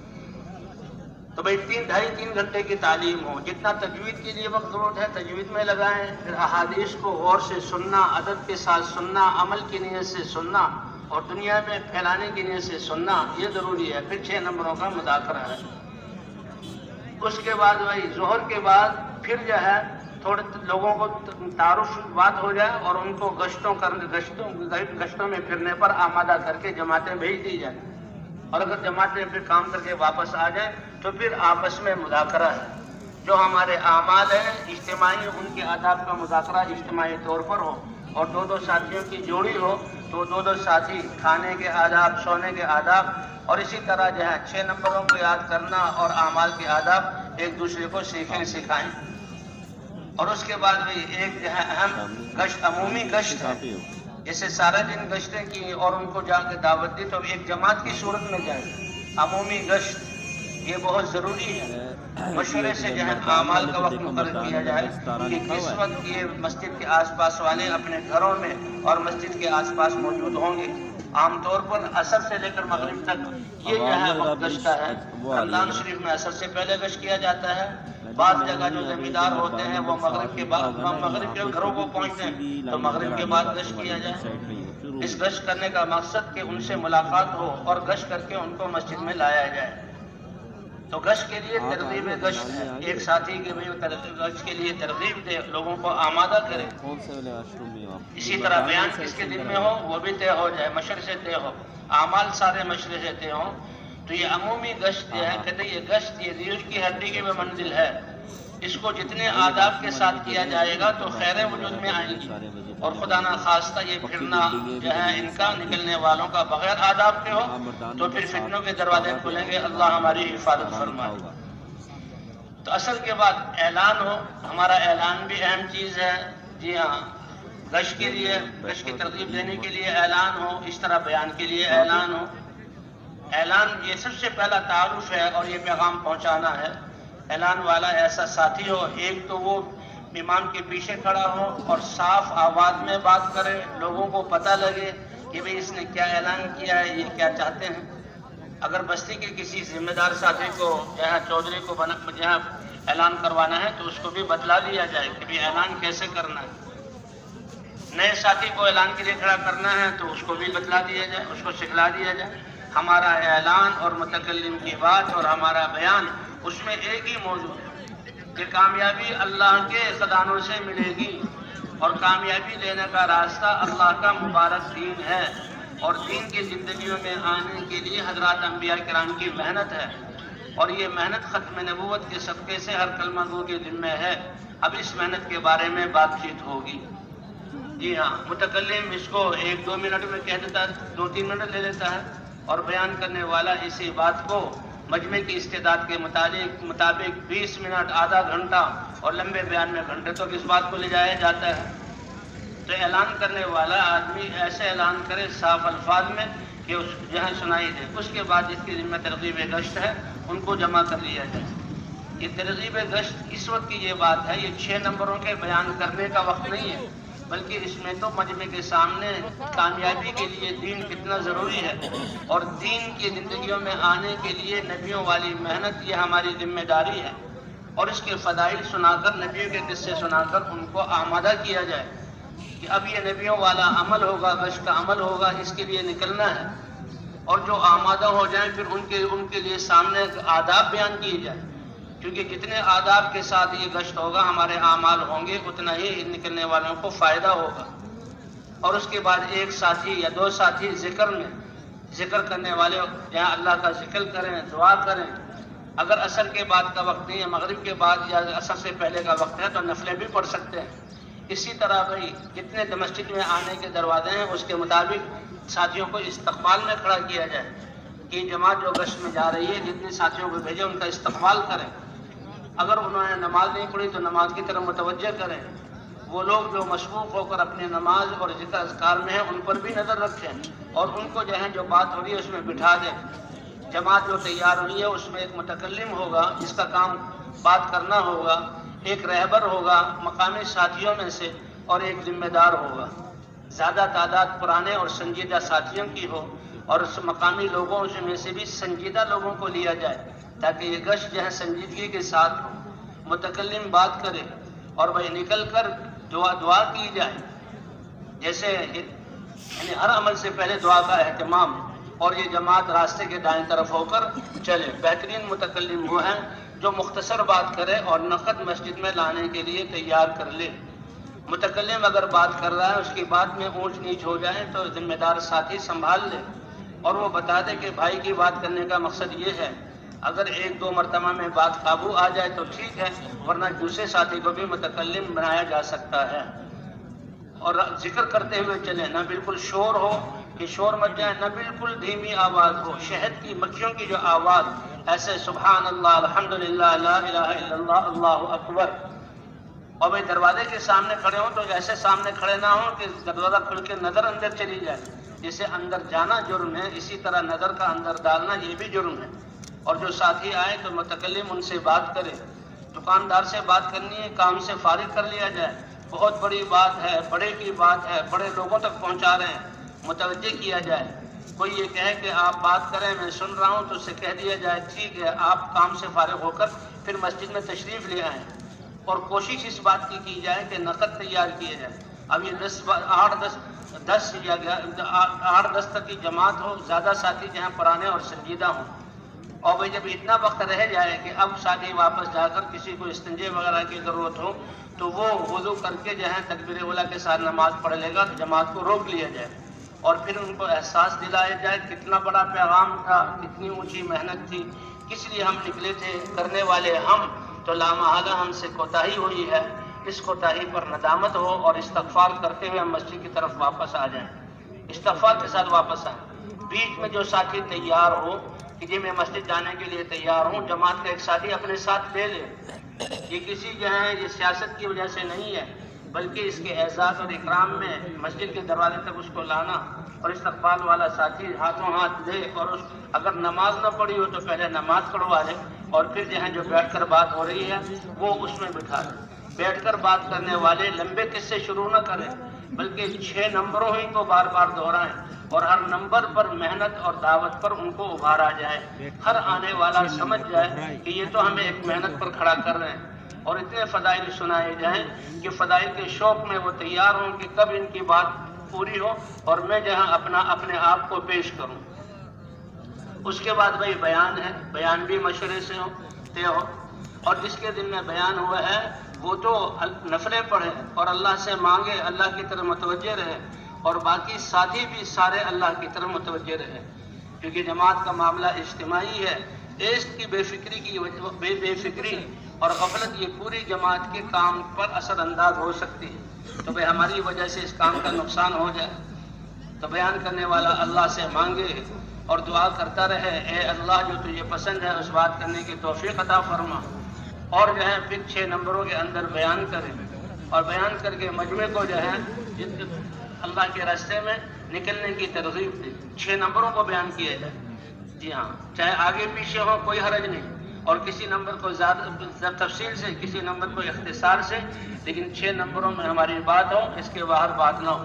تو بھئی 2.5-3 گھنٹے کی تعلیم ہو، جتنا تجوید کے لیے وقت ضرورت ہے تجوید میں لگائیں، پھر احادیث کو غور سے سننا، ادب کے ساتھ سننا، عمل کی نیت سے سننا اور دنیا میں پھیلانے کی نیت سے سننا، یہ ضروری ہے۔ پھر 6 نمبروں کا مذاکرہ ہے۔ اس کے بعد وہی ظہر کے بعد پھر جو ہے تھوڑے لوگوں کو تعارف بات ہو جائے اور ان کو گشتوں میں پھرنے پر آمادہ کر کے جماعتیں بھیج دی جائیں، اور اگر جماعتیں پھر کام کر کے واپس آ جائیں تو پھر آپس میں مذاکرہ ہے۔ جو ہمارے اعمال ہیں اجتماعی، ان کے آداب کا مذاکرہ اجتماعی طور پر ہو، اور 2 ساتھیوں کی جوڑی ہو تو 2 ساتھی کھانے کے آداب، سونے کے آداب، اور اسی طرح جو ہے 6 نمبروں کو یاد کرنا اور اعمال کے آداب ایک دوسرے کو سکھائیں۔ اور اس کے بعد بھی ایک جو ہے اہم گشت، عمومی گشت ہے، جیسے سارا دن گشتیں کی اور ان کو جا کے دعوت دی تو ایک جماعت کی صورت میں جائیں۔ عمومی گشت یہ بہت ضروری ہے، مشورے سے جو ہے اعمال کا وقت مقرر کیا جائے کہ کس وقت یہ مسجد کے آس پاس والے اپنے گھروں میں اور مسجد کے آس پاس موجود ہوں گے۔ عام طور پر عصر سے لے کر مغرب تک یہ جو ہے وقت گشت کا ہے۔ رمضان شریف میں عصر سے پہلے گشت کیا جاتا ہے، بعض جگہ جو زمیندار ہوتے ہیں وہ مغرب کے بعد مغرب کے گھروں کو پہنچتے ہیں تو مغرب کے بعد گشت کیا جائے۔ اس گشت کرنے کا مقصد کہ ان سے ملاقات ہو اور گشت کر کے ان کو مسجد میں لایا جائے۔ تو گشت کے لیے ترغیب گشت ہے، ایک ساتھی کے بھی گشت کے لیے ترغیب دے، لوگوں کو آمادہ کرے۔ اسی طرح بیان کس کے دل میں ہو وہ بھی طے ہو جائے، مشورے سے طے ہو، اعمال سارے مشورے سے طے ہوں۔ تو یہ عمومی گشت جو ہے، کہتے یہ گشت یہ ریڑھ کی ہڈی کی بھی منزل ہے، اس کو جتنے آداب کے ساتھ کیا جائے گا تو خیریں وجود میں آئیں گی، اور خدا نہ خواستہ یہ پھرنا جو ہے ان کا نکلنے والوں کا بغیر آداب کے ہو تو پھر فتنوں کے دروازے کھلیں گے، اللہ ہماری حفاظت فرمائے۔ تو عصر کے بعد اعلان ہو، ہمارا اعلان بھی اہم چیز ہے۔ جی ہاں، گشت کے لیے، گشت کی ترغیب دینے کے لیے اعلان ہو، اس طرح بیان کے لیے اعلان ہو۔ اعلان یہ سب سے پہلا تعارف ہے اور یہ پیغام پہنچانا ہے۔ اعلان والا ایسا ساتھی ہو، ایک تو وہ امام کے پیچھے کھڑا ہو اور صاف آواز میں بات کرے، لوگوں کو پتہ لگے کہ بھئی اس نے کیا اعلان کیا ہے، یہ کیا چاہتے ہیں۔ اگر بستی کے کسی ذمہ دار ساتھی کو جہاں چودھری کو جہاں اعلان کروانا ہے تو اس کو بھی بتلا دیا جائے کہ بھی اعلان کیسے کرنا ہے. نئے ساتھی کو اعلان کے لیے کھڑا کرنا ہے تو اس کو بھی بتلا دیا جائے، اس کو سکھلا دیا جائے. ہمارا اعلان اور متکلم کی بات اور ہمارا بیان اس میں ایک ہی موضوع ہے کہ کامیابی اللہ کے خزانوں سے ملے گی، اور کامیابی لینے کا راستہ اللہ کا مبارک دین ہے، اور دین کی زندگیوں میں آنے کے لیے حضرات انبیاء کرام کی محنت ہے، اور یہ محنت ختم نبوت کے صدقے سے ہر کلمہ گو کے ذمہ ہے. اب اس محنت کے بارے میں بات چیت ہوگی. جی ہاں، متکلم اس کو 1-2 منٹ میں کہہ دیتا ہے، 2-3 منٹ لے لیتا ہے، اور بیان کرنے والا اسی بات کو مجمع کی استعداد کے مطابق 20 منٹ، آدھا گھنٹہ، اور لمبے بیان میں گھنٹے تک اس بات کو لے جایا جاتا ہے. تو اعلان کرنے والا آدمی ایسے اعلان کرے صاف الفاظ میں کہ اس جہاں سنائی دے. اس کے بعد اس کی ذمہ ترغیب گشت ہے، ان کو جمع کر لیا جائے. یہ ترغیب گشت اس وقت کی یہ بات ہے، یہ 6 نمبروں کے بیان کرنے کا وقت نہیں ہے، بلکہ اس میں تو مجمع کے سامنے کامیابی کے لیے دین کتنا ضروری ہے، اور دین کی زندگیوں میں آنے کے لیے نبیوں والی محنت یہ ہماری ذمہ داری ہے، اور اس کے فضائل سنا کر، نبیوں کے قصے سنا کر ان کو آمادہ کیا جائے کہ اب یہ نبیوں والا عمل ہوگا، گشت کا عمل ہوگا، اس کے لیے نکلنا ہے. اور جو آمادہ ہو جائیں پھر ان کے لیے سامنے آداب بیان کیے جائیں، کیونکہ جتنے آداب کے ساتھ یہ گشت ہوگا، ہمارے اعمال ہوں گے، اتنا ہی نکلنے والوں کو فائدہ ہوگا. اور اس کے بعد ایک ساتھی یا 2 ساتھی ذکر کرنے والے جہاں اللہ کا ذکر کریں، دعا کریں. اگر عصر کے بعد کا وقت نہیں ہے، مغرب کے بعد یا عصر سے پہلے کا وقت ہے تو نفلیں بھی پڑھ سکتے ہیں. اسی طرح بھائی جتنے مسجد میں آنے کے دروازے ہیں اس کے مطابق ساتھیوں کو استقبال میں کھڑا کیا جائے کہ جماعت جو گشت میں جا رہی ہے جتنے ساتھیوں کو بھیجے ان کا استقبال کریں. اگر انہوں نے نماز نہیں پڑھی تو نماز کی طرف متوجہ کریں. وہ لوگ جو مشغول ہو کر اپنے نماز اور ذکر اذکار میں ہیں ان پر بھی نظر رکھیں، اور ان کو جو بات ہو رہی ہے اس میں بٹھا دیں. جماعت جو تیار ہوئی ہے اس میں ایک متکلم ہوگا جس کا کام بات کرنا ہوگا، ایک رہبر ہوگا مقامی ساتھیوں میں سے، اور ایک ذمہ دار ہوگا. زیادہ تعداد پرانے اور سنجیدہ ساتھیوں کی ہو، اور اس مقامی لوگوں میں سے بھی سنجیدہ لوگوں کو لیا جائے تاکہ یہ گشت جو ہے سنجیدگی کے ساتھ ہو. متکلم بات کرے اور بھائی نکل کر دعا کی جائے. جیسے یعنی ہر عمل سے پہلے دعا کا اہتمام، اور یہ جماعت راستے کے دائیں طرف ہو کر چلے. بہترین متکلم وہ ہیں جو مختصر بات کرے اور نقد مسجد میں لانے کے لیے تیار کر لے. متکلم اگر بات کر رہا ہے اس کی بات میں اونچ نیچ ہو جائے تو ذمہ دار ساتھی سنبھال لے اور وہ بتا دے کہ بھائی کی بات کرنے کا مقصد یہ ہے. اگر 1-2 مرتبہ میں بات قابو آ جائے تو ٹھیک ہے، ورنہ دوسرے ساتھی کو بھی متکلم بنایا جا سکتا ہے. اور ذکر کرتے ہوئے چلیں، نہ بالکل شور ہو کہ شور مچ جائے، نہ بالکل دھیمی آواز ہو. شہد کی مکھیوں کی جو آواز ایسے سبحان اللہ، الحمدللہ، لا الہ الا اللہ، اللہ اکبر. اور بھائی دروازے کے سامنے کھڑے ہوں تو ایسے سامنے کھڑے نہ ہوں کہ دروازہ کھل کے نظر اندر چلی جائے. جیسے اندر جانا جرم ہے، اسی طرح نظر کا اندر ڈالنا یہ بھی جرم ہے. اور جو ساتھی آئے تو متکلم ان سے بات کرے. دکاندار سے بات کرنی ہے، کام سے فارغ کر لیا جائے. بہت بڑی بات ہے، بڑے کی بات ہے، بڑے لوگوں تک پہنچا رہے ہیں، متوجہ کیا جائے. کوئی یہ کہے کہ آپ بات کریں میں سن رہا ہوں تو اسے کہہ دیا جائے ٹھیک ہے، آپ کام سے فارغ ہو کر پھر مسجد میں تشریف لے آئیں. اور کوشش اس بات کی جائے کہ نقد تیار کیے جائے. اب یہ 8-10 تک کی جماعت ہو، زیادہ ساتھی جہاں پرانے اور سنجیدہ ہوں. اور بھائی جب اتنا وقت رہ جائے کہ اب ساتھی واپس جا کر کسی کو استنجے وغیرہ کی ضرورت ہو تو وہ وضو کر کے جو ہے تکبیر اولیٰ کے ساتھ نماز پڑھ لے گا تو جماعت کو روک لیا جائے اور پھر ان کو احساس دلایا جائے کتنا بڑا پیغام تھا، کتنی اونچی محنت تھی، کس لیے ہم نکلے تھے. کرنے والے ہم تو لامحالہ ہم سے کوتاہی ہوئی ہے، اس کوتاہی پر ندامت ہو اور استغفار کرتے ہوئے ہم مسجد کی طرف واپس آ جائیں. استغفار کے ساتھ واپس آئیں. بیچ میں جو ساتھی تیار ہو کہ جی میں مسجد جانے کے لیے تیار ہوں، جماعت کا ایک ساتھی اپنے ساتھ لے لے. یہ کسی جو ہے یہ سیاست کی وجہ سے نہیں ہے، بلکہ اس کے اعزاز اور اکرام میں مسجد کے دروازے تک اس کو لانا. اور استقبال والا ساتھی ہاتھوں ہاتھ دے اور اگر نماز نہ پڑھی ہو تو پہلے نماز پڑھوا لے اور پھر جو ہے جو بیٹھ کر بات ہو رہی ہے وہ اس میں بٹھا لے. بیٹھ کر بات کرنے والے لمبے قصے شروع نہ کریں. بلکہ 6 نمبروں ہی کو بار بار دہرائیں اور ہر نمبر پر محنت اور دعوت پر ان کو ابھارا جائے، ہر آنے والا سمجھ جائے کہ یہ تو ہمیں ایک محنت پر کھڑا کر رہے ہیں، اور اتنے فضائل سنائے جائیں کہ فضائل کے شوق میں وہ تیار ہوں کہ کب ان کی بات پوری ہو اور میں جہاں اپنے آپ کو پیش کروں۔ اس کے بعد بھائی بیان ہے، بیان بھی مشورے سے طے ہو، اور جس کے دن میں بیان ہوا ہے وہ تو نفلیں پڑھے اور اللہ سے مانگے، اللہ کی طرف متوجہ رہے، اور باقی ساتھی بھی سارے اللہ کی طرف متوجہ رہے، کیونکہ جماعت کا معاملہ اجتماعی ہے۔ عشق کی بے فکری اور غفلت یہ پوری جماعت کے کام پر اثر انداز ہو سکتی ہے، تو بھئی ہماری وجہ سے اس کام کا نقصان ہو جائے تو بیان کرنے والا اللہ سے مانگے اور دعا کرتا رہے، اے اللہ جو تجھے پسند ہے اس بات کرنے کی توفیق عطا فرما، اور جو ہے پھر 6 نمبروں کے اندر بیان کریں اور بیان کر کے مجمع کو جو ہے اللہ کے راستے میں نکلنے کی ترغیب دے۔ 6 نمبروں کو بیان کیا جائے، جی ہاں، چاہے آگے پیچھے ہو کوئی حرج نہیں، اور کسی نمبر کو زیادہ تفصیل سے، کسی نمبر کو اختصار سے، لیکن 6 نمبروں میں ہماری بات ہو، اس کے باہر بات نہ ہو۔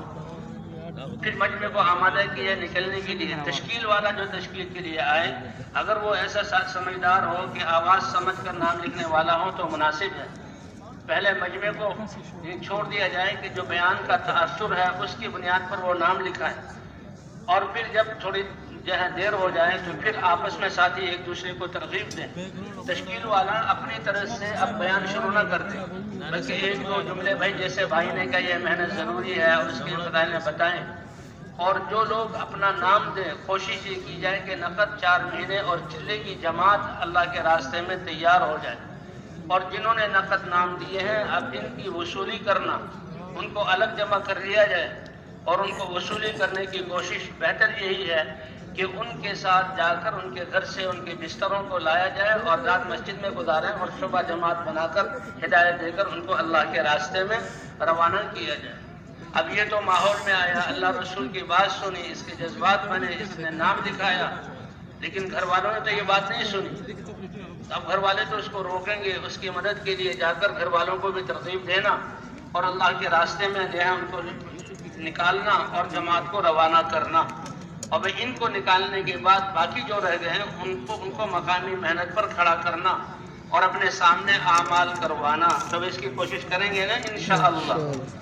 پھر مجمع کو آمادہ کیا نکلنے کے لیے۔ تشکیل والا جو تشکیل کے لیے آئے، اگر وہ ایسا سمجھدار ہو کہ آواز سمجھ کر نام لکھنے والا ہو تو مناسب ہے۔ پہلے مجمع کو یہ چھوڑ دیا جائے کہ جو بیان کا تاثر ہے اس کی بنیاد پر وہ نام لکھائے، اور پھر جب تھوڑی دیر ہو جائے تو پھر آپس میں ساتھی ایک دوسرے کو ترغیب دیں۔ تشکیل والا اپنی طرف سے اب بیان شروع نہ کرتے، بلکہ ایک دو جملے بھائی جیسے بھائی نے کہا یہ محنت ضروری ہے اور اس کے فضائل میں بتائیں، اور جو لوگ اپنا نام دیں کوشش یہ کی جائے کہ نقد 4 مہینے اور چلے کی جماعت اللہ کے راستے میں تیار ہو جائے، اور جنہوں نے نقد نام دیے ہیں اب ان کی وصولی کرنا، ان کو الگ جمع کر لیا جائے اور ان کو وصولی کرنے کی کوشش بہتر یہی ہے کہ ان کے ساتھ جا کر ان کے گھر سے ان کے بستروں کو لایا جائے اور رات مسجد میں گزاریں اور صبح جماعت بنا کر ہدایت دے کر ان کو اللہ کے راستے میں روانہ کیا جائے۔ اب یہ تو ماحول میں آیا، اللہ رسول کی بات سنی، اس کے جذبات بنے، اس نے نام دکھایا، لیکن گھر والوں نے تو یہ بات نہیں سنی۔ اب گھر والے تو اس کو روکیں گے، اس کی مدد کے لیے جا کر گھر والوں کو بھی ترغیب دینا اور اللہ کے راستے میں جو ہے ان کو نکالنا اور جماعت کو روانہ کرنا، اور ان کو نکالنے کے بعد باقی جو رہ گئے ہیں ان کو مقامی محنت پر کھڑا کرنا اور اپنے سامنے اعمال کروانا۔ تو اس کی کوشش کریں گے نا انشاءاللہ۔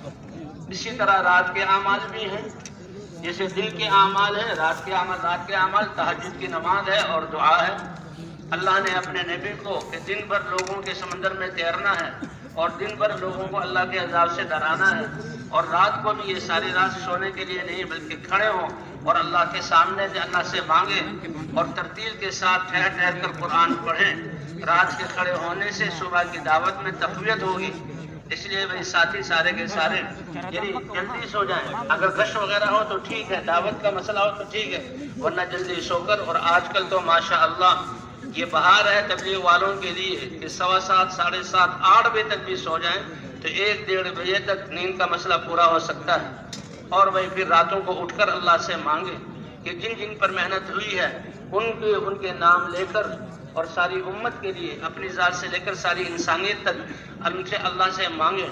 اسی طرح رات کے اعمال بھی ہیں، جیسے دل کے اعمال ہیں، رات کے اعمال تہجد کی نماز ہے اور دعا ہے۔ اللہ نے اپنے نبی کو کہ دن بھر لوگوں کے سمندر میں تیرنا ہے اور دن بھر لوگوں کو اللہ کے عذاب سے ڈرانا ہے، اور رات کو بھی یہ ساری رات سونے کے لیے نہیں بلکہ کھڑے ہوں اور اللہ کے سامنے سے اللہ سے مانگیں اور ترتیل کے ساتھ ٹھہر ٹھہر کر قرآن پڑھیں۔ رات کے کھڑے ہونے سے صبح کی دعوت میں تقویت ہوگی، اس لیے بھائی ساتھی سارے کے سارے یعنی جلدی سو جائیں، اگر غش وغیرہ ہو تو ٹھیک ہے، دعوت کا مسئلہ ہو تو ٹھیک ہے، ورنہ جلدی سو کر۔ اور آج کل تو ماشاءاللہ یہ بہار ہے تبلیغ والوں کے لیے کہ 7:15 7:30 8 بجے تک بھی سو جائیں تو 1-1:30 بجے تک نیند کا مسئلہ پورا ہو سکتا ہے، اور بھائی پھر راتوں کو اٹھ کر اللہ سے مانگیں کہ جن جن پر محنت ہوئی ہے ان کے نام لے کر اور ساری امت کے لیے اپنی ذات سے لے کر ساری انسانیت تک ان سے اللہ سے مانگیں،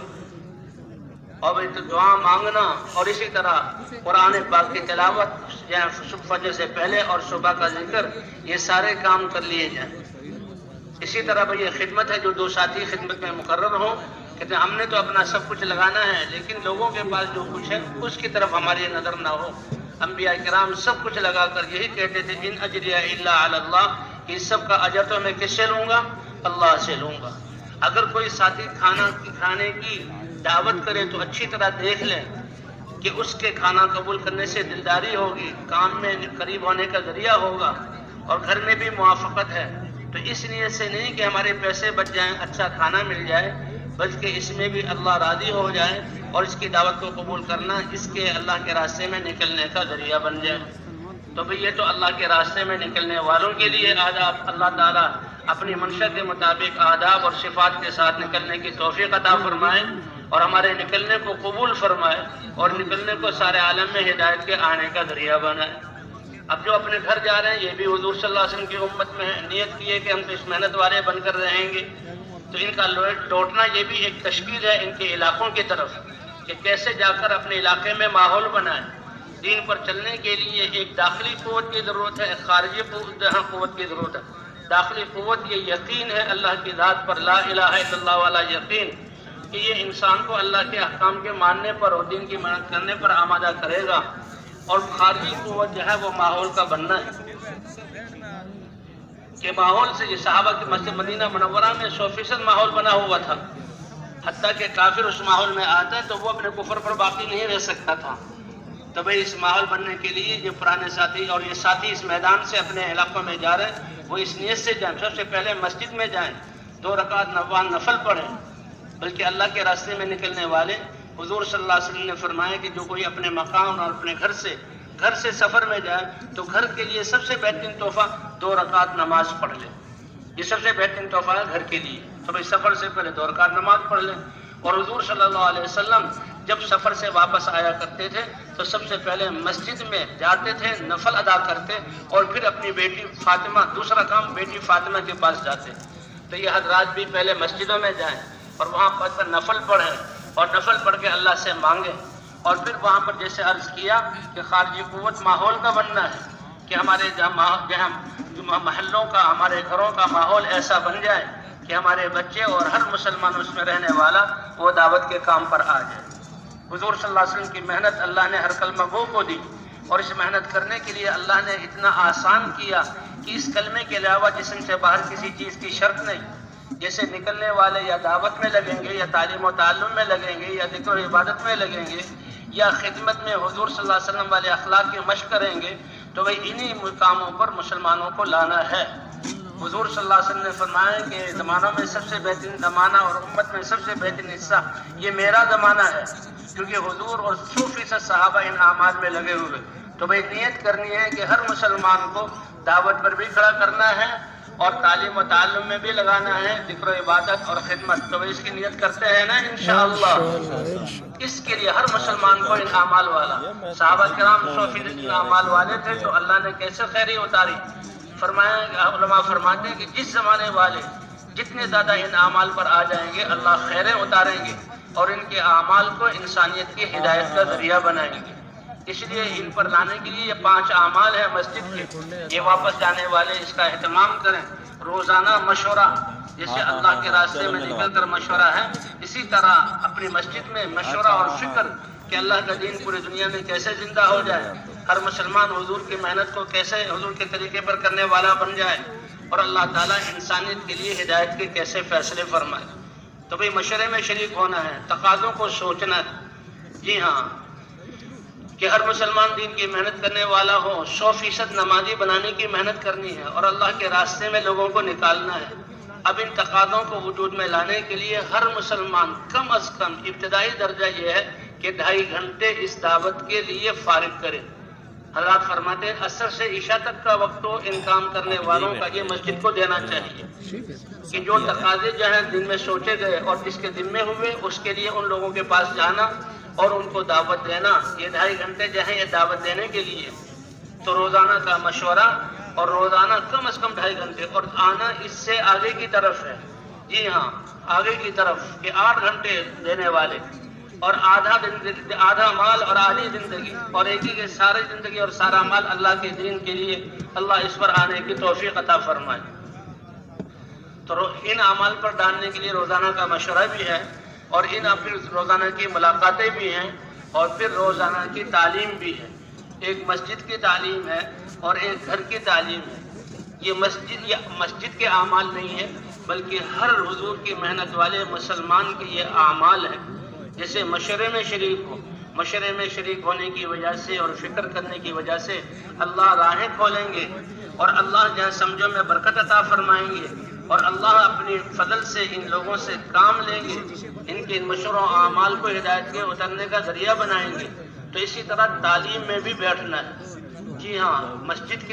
اور بھائی تو دعا مانگنا اور اسی طرح قرآن پاک کی تلاوت فجر سے پہلے اور صبح کا ذکر، یہ سارے کام کر لیے جائیں۔ اسی طرح بھائی یہ خدمت ہے، جو 2 ساتھی خدمت میں مقرر ہوں، کہتے ہیں ہم نے تو اپنا سب کچھ لگانا ہے لیکن لوگوں کے پاس جو کچھ ہے اس کی طرف ہماری نظر نہ ہو۔ انبیاء کرام سب کچھ لگا کر یہی کہتے تھے ان اجریہ الا علی اللہ، کہ اس سب کا اجر تو میں کس سے لوں گا؟ اللہ سے لوں گا۔ اگر کوئی ساتھی کھانے کی دعوت کرے تو اچھی طرح دیکھ لیں کہ اس کے کھانا قبول کرنے سے دلداری ہوگی، کام میں قریب ہونے کا ذریعہ ہوگا، اور گھر میں بھی موافقت ہے۔ تو اس نیت سے نہیں کہ ہمارے پیسے بچ جائیں، اچھا کھانا مل جائے، بلکہ اس میں بھی اللہ راضی ہو جائے اور اس کی دعوت کو قبول کرنا اس کے اللہ کے راستے میں نکلنے کا ذریعہ بن جائے۔ تو بھئی یہ تو اللہ کے راستے میں نکلنے والوں کے لیے آداب، اللہ تعالیٰ اپنی منشا کے مطابق آداب اور صفات کے ساتھ نکلنے کی توفیق عطا فرمائے اور ہمارے نکلنے کو قبول فرمائے اور نکلنے کو سارے عالم میں ہدایت کے آنے کا ذریعہ بنائے۔ اب جو اپنے گھر جا رہے ہیں یہ بھی حضور صلی اللہ علیہ وسلم کی امت میں نیت کی ہے کہ ہم تو اس محنت والے بن کر رہیں گے، تو ان کا لوٹنا یہ بھی ایک تشکیل ہے ان کے علاقوں کی طرف کہ کہ کیسے جا کر اپنے علاقے میں ماحول بنائیں۔ دین پر چلنے کے لیے ایک داخلی قوت کی ضرورت ہے، ایک خارجی قوت کی ضرورت ہے۔ داخلی قوت یہ یقین ہے اللہ کی ذات پر، لا الہ الا اللہ والا یقین، کہ یہ انسان کو اللہ کے احکام کے ماننے پر اور دین کی محنت کرنے پر آمادہ کرے گا۔ اور خارجی قوت جو ہے وہ ماحول کا بننا ہے، کہ ماحول سے یہ صحابہ کی مسجد مدینہ منورہ میں 100% ماحول بنا ہوا تھا، حتیٰ کہ کافر اس ماحول میں آتا ہے تو وہ اپنے کفر پر باقی نہیں رہ سکتا تھا۔ تو بھئی اس ماحول بننے کے لیے یہ پرانے ساتھی اور یہ ساتھی اس میدان سے اپنے علاقوں میں جا رہے ہیں، وہ اس نیت سے جائیں، سب سے پہلے مسجد میں جائیں، 2 رکعت نفل پڑھیں، بلکہ اللہ کے راستے میں نکلنے والے حضور صلی اللہ علیہ وسلم نے فرمایا کہ جو کوئی اپنے مقام اور اپنے گھر سے سفر میں جائے تو گھر کے لیے سب سے بہترین تحفہ 2 رکعت نماز پڑھ لے۔ یہ سب سے بہترین تحفہ ہے گھر کے لیے، تو بھئی سفر سے پہلے 2 رکعت نماز پڑھ لیں۔ اور حضور صلی اللہ علیہ وسلم جب سفر سے واپس آیا کرتے تھے تو سب سے پہلے مسجد میں جاتے تھے، نفل ادا کرتے، اور پھر اپنی بیٹی فاطمہ، دوسرا کام بیٹی فاطمہ کے پاس جاتے۔ تو یہ حضرات بھی پہلے مسجدوں میں جائیں اور وہاں پر نفل پڑھیں اور نفل پڑھ کے اللہ سے مانگیں، اور پھر وہاں پر جیسے عرض کیا کہ خارجی قوت ماحول کا بننا ہے، کہ ہمارے محلوں کا، ہمارے گھروں کا ماحول ایسا بن جائے کہ ہمارے بچے اور ہر مسلمان اس میں رہنے والا وہ دعوت کے کام پر آ جائے۔ حضور صلی اللہ علیہ وسلم کی محنت اللہ نے ہر کلمہ گو کو دی، اور اس محنت کرنے کے لیے اللہ نے اتنا آسان کیا کہ اس کلمے کے علاوہ جسم سے باہر کسی چیز کی شرط نہیں۔ جیسے نکلنے والے یا دعوت میں لگیں گے، یا تعلیم و تعلم میں لگیں گے، یا ذکر و عبادت میں لگیں گے، یا خدمت میں حضور صلی اللہ علیہ وسلم والے اخلاق کی مشق کریں گے، تو وہی انہی مقاموں پر مسلمانوں کو لانا ہے۔ حضور صلی اللہ علیہ وسلم نے فرمایا کہ زمانوں میں سب سے بہترین زمانہ اور امت میں سب سے بہترین حصہ یہ میرا زمانہ ہے، کیونکہ حضور اور 100% صحابہ ان اعمال میں لگے ہوئے۔ تو بھئی نیت کرنی ہے کہ ہر مسلمان کو دعوت پر بھی کھڑا کرنا ہے اور تعلیم و تعلم میں بھی لگانا ہے، ذکر و عبادت اور خدمت۔ تو اس کی نیت کرتے ہیں نا انشاءاللہ۔ اس کے لیے ہر مسلمان کو ان اعمال والا، صحابہ کرام 100% اعمال والے تھے، تو اللہ نے کیسے خیری اتاری؟ فرمایا، علماء فرماتے ہیں کہ جس زمانے والے جتنے زیادہ ان اعمال پر آ جائیں گے اللہ خیریں اتاریں گے اور ان کے اعمال کو انسانیت کی ہدایت کا ذریعہ بنائیں گے۔ اس لیے ان پر لانے کے لیے یہ 5 اعمال ہیں مسجد کے، یہ واپس جانے والے اس کا اہتمام کریں۔ روزانہ مشورہ، جیسے اللہ کے راستے میں نکل کر مشورہ ہے، اسی طرح اپنی مسجد میں مشورہ اور فکر کہ اللہ کا دین پوری دنیا میں کیسے زندہ ہو جائے، ہر مسلمان حضور کی محنت کو کیسے حضور کے طریقے پر کرنے والا بن جائے، اور اللہ تعالیٰ انسانیت کے لیے ہدایت کے کیسے فیصلے فرمائے۔ تو بھئی مشورے میں شریک ہونا ہے، تقاضوں کو سوچنا ہے۔ جی ہاں، کہ ہر مسلمان دین کی محنت کرنے والا ہو، 100% نمازی بنانے کی محنت کرنی ہے اور اللہ کے راستے میں لوگوں کو نکالنا ہے۔ اب ان تقاضوں کو وجود میں لانے کے لیے ہر مسلمان کم از کم ابتدائی درجہ یہ ہے کہ 2.5 گھنٹے اس دعوت کے لیے فارغ کرے۔ حضرات فرماتے ہیں عصر سے عشاء تک کا وقت تو ان کام کرنے والوں کا یہ مسجد کو دینا چاہیے، کہ جو تقاضے جو ہیں دن میں سوچے گئے اور جس کے ذمے ہوئے اس کے لیے ان لوگوں کے پاس جانا اور ان کو دعوت دینا۔ یہ 2.5 گھنٹے جو ہیں یہ دعوت دینے کے لیے، تو روزانہ کا مشورہ اور روزانہ کم از کم 2.5 گھنٹے، اور آنا اس سے آگے کی طرف ہے۔ جی ہاں، آگے کی طرف کہ 8 گھنٹے دینے والے، اور آدھا مال اور آدھی زندگی، اور ایک ہی کے ساری زندگی اور سارا مال اللہ کے دین کے لیے۔ اللہ اس پر آنے کی توفیق عطا فرمائے۔ تو ان اعمال پر ڈالنے کے لیے روزانہ کا مشورہ بھی ہے، اور ان پھر روزانہ کی ملاقاتیں بھی ہیں، اور پھر روزانہ کی تعلیم بھی ہے۔ ایک مسجد کی تعلیم ہے اور ایک گھر کی تعلیم ہے۔ یہ مسجد کے اعمال نہیں ہے، بلکہ ہر حضور کی محنت والے مسلمان کے یہ اعمال ہیں۔ جیسے مشورے میں شریک ہو، مشورے میں شریک ہونے کی وجہ سے اور فکر کرنے کی وجہ سے اللہ راہیں کھولیں گے، اور اللہ جہاں سمجھوں میں برکت عطا فرمائیں گے، اور اللہ اپنی فضل سے ان لوگوں سے کام لیں گے، ان کے مشوروں اعمال کو ہدایت کے اترنے کا ذریعہ بنائیں گے۔ تو اسی طرح تعلیم میں بھی بیٹھنا ہے۔ جی ہاں، مسجد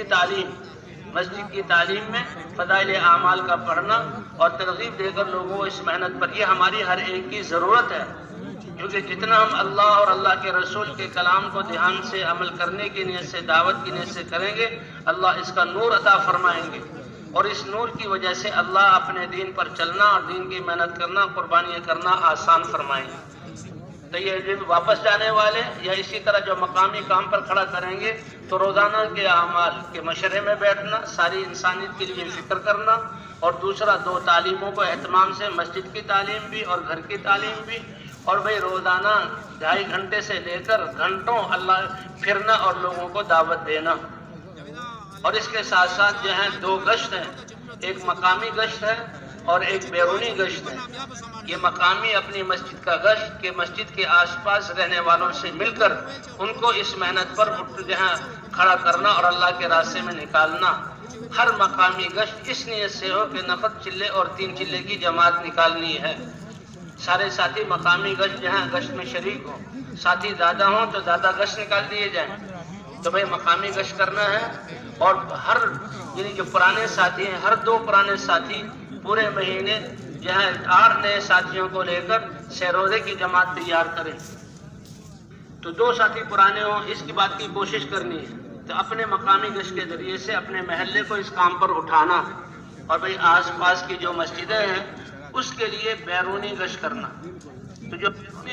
کی تعلیم میں فضائل اعمال کا پڑھنا اور ترغیب دے کر لوگوں کو اس محنت پر، یہ ہماری ہر ایک کی ضرورت ہے، کیونکہ جتنا ہم اللہ اور اللہ کے رسول کے کلام کو دھیان سے عمل کرنے کی نیت سے، دعوت کی نیت سے کریں گے، اللہ اس کا نور عطا فرمائیں گے، اور اس نور کی وجہ سے اللہ اپنے دین پر چلنا اور دین کی محنت کرنا، قربانیاں کرنا آسان فرمائیں گے۔ تو یہ جن واپس جانے والے یا اسی طرح جو مقامی کام پر کھڑا کریں گے تو روزانہ کے اعمال کے مشورے میں بیٹھنا، ساری انسانیت کے لیے فکر کرنا، اور دوسرا 2 تعلیموں کو اہتمام سے، مسجد کی تعلیم بھی اور گھر کی تعلیم بھی، اور بھئی روزانہ 2.5 گھنٹے سے لے کر گھنٹوں اللہ پھرنا اور لوگوں کو دعوت دینا۔ اور اس کے ساتھ ساتھ جو ہیں 2 گشت ہیں، ایک مقامی گشت ہے اور ایک بیرونی گشت ہے۔ یہ مقامی اپنی مسجد کا گشت کہ مسجد کے آس پاس رہنے والوں سے مل کر ان کو اس محنت پر جہاں کھڑا کرنا اور اللہ کے راستے میں نکالنا۔ ہر مقامی گشت اس نیت سے ہو کہ نفد چلے اور 3 چلے کی جماعت نکالنی ہے۔ سارے ساتھی مقامی گشت جہاں گشت میں شریک ہوں، ساتھی زیادہ ہوں تو زیادہ گشت نکال دیے جائیں۔ تو بھئی مقامی گشت کرنا ہے، اور ہر یعنی جو پرانے ساتھی ہیں، ہر 2 پرانے ساتھی پورے مہینے جہاں 8 نئے ساتھیوں کو لے کر سیروزے کی جماعت تیار کریں۔ تو 2 ساتھی پرانے ہوں، اس کی بات کی کوشش کرنی ہے۔ تو اپنے مقامی گشت کے ذریعے سے اپنے محلے کو اس کام پر اٹھانا، اور بھئی آس پاس کی جو مسجدیں ہیں اس کے لیے بیرونی گشت کرنا۔ تو جو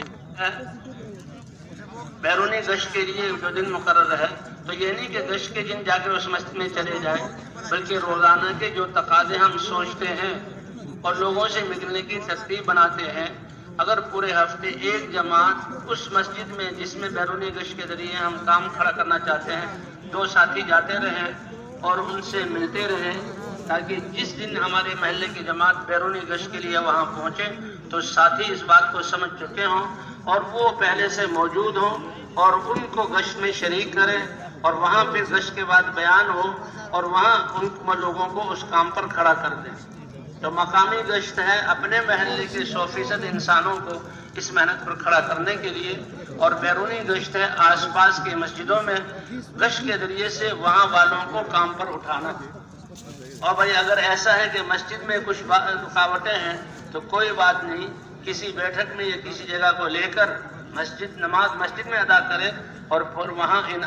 بیرونی گشت کے لیے جو دن مقرر ہے، تو یہ نہیں کہ گشت کے دن جا کر اس مسجد میں چلے جائیں، بلکہ روزانہ کے جو تقاضے ہم سوچتے ہیں اور لوگوں سے ملنے کی ترتیب بناتے ہیں، اگر پورے ہفتے ایک جماعت اس مسجد میں جس میں بیرونی گشت کے ذریعے ہم کام کھڑا کرنا چاہتے ہیں، 2 ساتھی جاتے رہیں اور ان سے ملتے رہیں، تاکہ جس دن ہمارے محلے کی جماعت بیرونی گشت کے لیے وہاں پہنچے تو ساتھی اس بات کو سمجھ چکے ہوں اور وہ پہلے سے موجود ہوں اور ان کو گشت میں شریک کریں، اور وہاں پھر گشت کے بعد بیان ہو اور وہاں ان لوگوں کو اس کام پر کھڑا کر دیں۔ تو مقامی گشت ہے اپنے محلے کے 100% انسانوں کو اس محنت پر کھڑا کرنے کے لیے، اور بیرونی گشت ہے آس پاس کی مسجدوں میں گشت کے ذریعے سے وہاں والوں کو کام پر اٹھانا۔ اور بھائی اگر ایسا ہے کہ مسجد میں کچھ رکاوٹیں ہیں تو کوئی بات نہیں، کسی بیٹھک میں یا کسی جگہ کو لے کر نماز مسجد میں ادا کریں اور پھر وہاں ان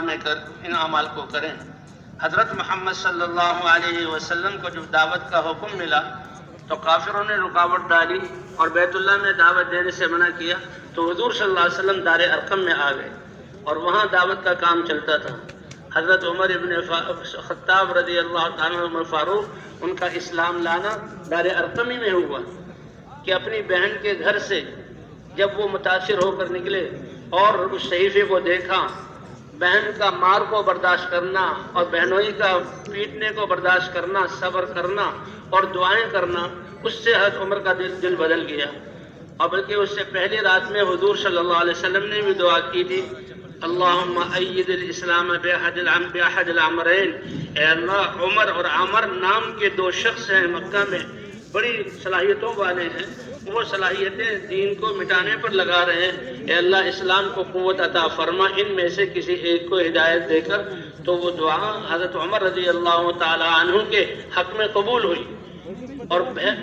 اعمال کو کریں۔ حضرت محمد صلی اللہ علیہ وسلم کو جب دعوت کا حکم ملا تو کافروں نے رکاوٹ ڈالی اور بیت اللہ میں دعوت دینے سے منع کیا، تو حضور صلی اللہ علیہ وسلم دار ارقم میں آ گئے اور وہاں دعوت کا کام چلتا تھا۔ حضرت عمر ابن خطاب رضی اللہ عنہ عمر فاروق، ان کا اسلام لانا دار ارقم میں ہوا کہ اپنی بہن کے گھر سے جب وہ متاثر ہو کر نکلے اور اس صحیفے کو دیکھا، بہن کا مار کو برداشت کرنا اور بہنوئی کا پیٹنے کو برداشت کرنا، صبر کرنا اور دعائیں کرنا، اس سے حضرت عمر کا دل بدل گیا۔ اور بلکہ اس سے پہلی رات میں حضور صلی اللہ علیہ وسلم نے بھی دعا کی تھی، اللہم اید الاسلام بأحد العمرین، اے اللہ عمر اور عامر نام کے 2 شخص ہیں مکہ میں، بڑی صلاحیتوں والے ہیں، وہ صلاحیتیں دین کو مٹانے پر لگا رہے ہیں، اے اللہ اسلام کو قوت عطا فرما، ان میں سے کسی ایک کو ہدایت دے کر۔ تو وہ دعا حضرت عمر رضی اللہ تعالی عنہ کے حق میں قبول ہوئی، اور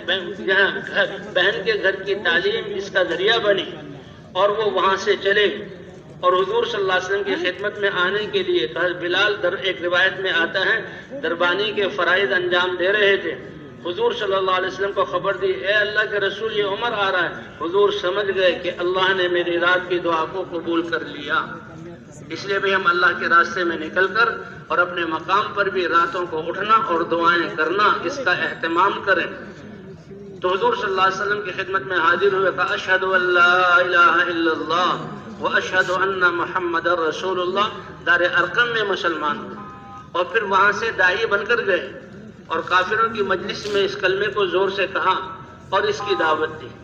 بہن کے گھر کی تعلیم اس کا ذریعہ بنی، اور وہ وہاں سے چلے اور حضور صلی اللہ علیہ وسلم کی خدمت میں آنے کے لیے بلال ایک روایت میں آتا ہے دربانی کے فرائض انجام دے رہے تھے، حضور صلی اللہ علیہ وسلم کو خبر دی، اے اللہ کے رسول یہ عمر آ رہا ہے۔ حضور سمجھ گئے کہ اللہ نے میری رات کی دعا کو قبول کر لیا، اس لیے بھی ہم اللہ کے راستے میں نکل کر اور اپنے مقام پر بھی راتوں کو اٹھنا اور دعائیں کرنا، اس کا اہتمام کریں۔ تو حضور صلی اللہ علیہ وسلم کی خدمت میں حاضر ہوئے، کہا اشہد ان لا الہ الا اللہ واشہد ان محمد رسول اللہ، دار ارقم میں مسلمان ہوئے، اور پھر وہاں سے داعی بن کر گئے اور کافروں کی مجلس میں اس کلمے کو زور سے کہا اور اس کی دعوت دی۔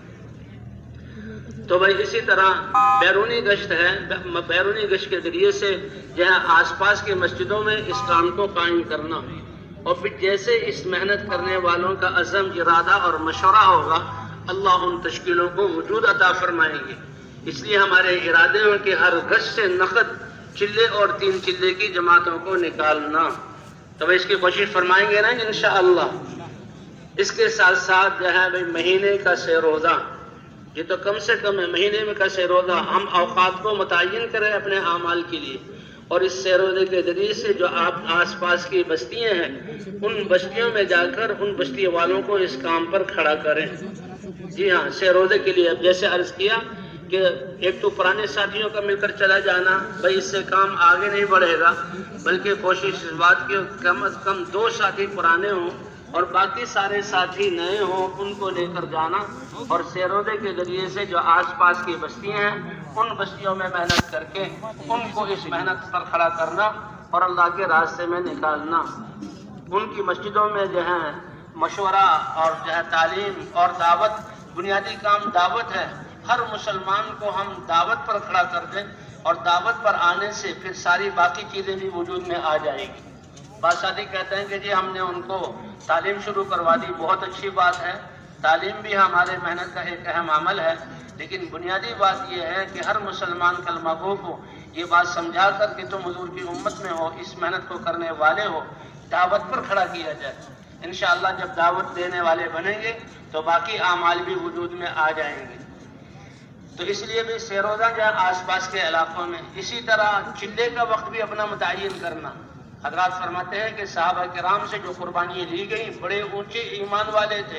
تو بھائی اسی طرح بیرونی گشت ہے، بیرونی گشت کے ذریعے سے جہاں آس پاس کی مسجدوں میں اس کام کو قائم کرنا، اور پھر جیسے اس محنت کرنے والوں کا عزم، ارادہ اور مشورہ ہوگا، اللہ ان تشکیلوں کو وجود عطا فرمائیں گے۔ اس لیے ہمارے ارادے ہیں کہ ہر گشت سے نقد چلے اور 3 چلے کی جماعتوں کو نکالنا، تو اس کی کوشش فرمائیں گے نا انشاءاللہ۔ اس کے ساتھ ساتھ جو ہے بھائی مہینے کا 6 روزہ، یہ تو کم سے کم ہے، مہینے میں کا 6 روزہ ہم اوقات کو متعین کریں اپنے اعمال کے لیے، اور اس 6 روزے کے ذریعے سے جو آپ آس پاس کی بستیاں ہیں ان بستیوں میں جا کر ان بستی والوں کو اس کام پر کھڑا کریں۔ جی ہاں، 6 روزے کے لیے اب جیسے عرض کیا کہ ایک تو پرانے ساتھیوں کا مل کر چلا جانا، بھائی اس سے کام آگے نہیں بڑھے گا، بلکہ کوشش اس بات کی کم از کم 2 ساتھی پرانے ہوں اور باقی سارے ساتھی نئے ہوں، ان کو لے کر جانا اور سیرودے کے ذریعے سے جو آس پاس کی بستیاں ہیں ان بستیوں میں محنت کر کے ان کو اس محنت پر کھڑا کرنا اور اللہ کے راستے میں نکالنا۔ ان کی مسجدوں میں جو ہے مشورہ اور جو ہے تعلیم اور دعوت، بنیادی کام دعوت ہے۔ ہر مسلمان کو ہم دعوت پر کھڑا کر دیں اور دعوت پر آنے سے پھر ساری باقی چیزیں بھی وجود میں آ جائیں گی۔ بعض ساتھی کہتے ہیں کہ جی ہم نے ان کو تعلیم شروع کروا دی، بہت اچھی بات ہے، تعلیم بھی ہمارے محنت کا ایک اہم عمل ہے، لیکن بنیادی بات یہ ہے کہ ہر مسلمان کلمہ گو کو یہ بات سمجھا کر کہ تم حضور کی امت میں ہو، اس محنت کو کرنے والے ہو، دعوت پر کھڑا کیا جائے۔ انشاءاللہ جب دعوت دینے والے بنیں گے تو باقی اعمال بھی وجود میں آ جائیں گے۔ تو اس لیے بھی سیروزہ جہاں آس پاس کے علاقوں میں، اسی طرح چلے کا وقت بھی اپنا متعین کرنا۔ حضرات فرماتے ہیں کہ صحابہ کرام سے جو قربانیاں لی گئی بڑے اونچے ایمان والے تھے۔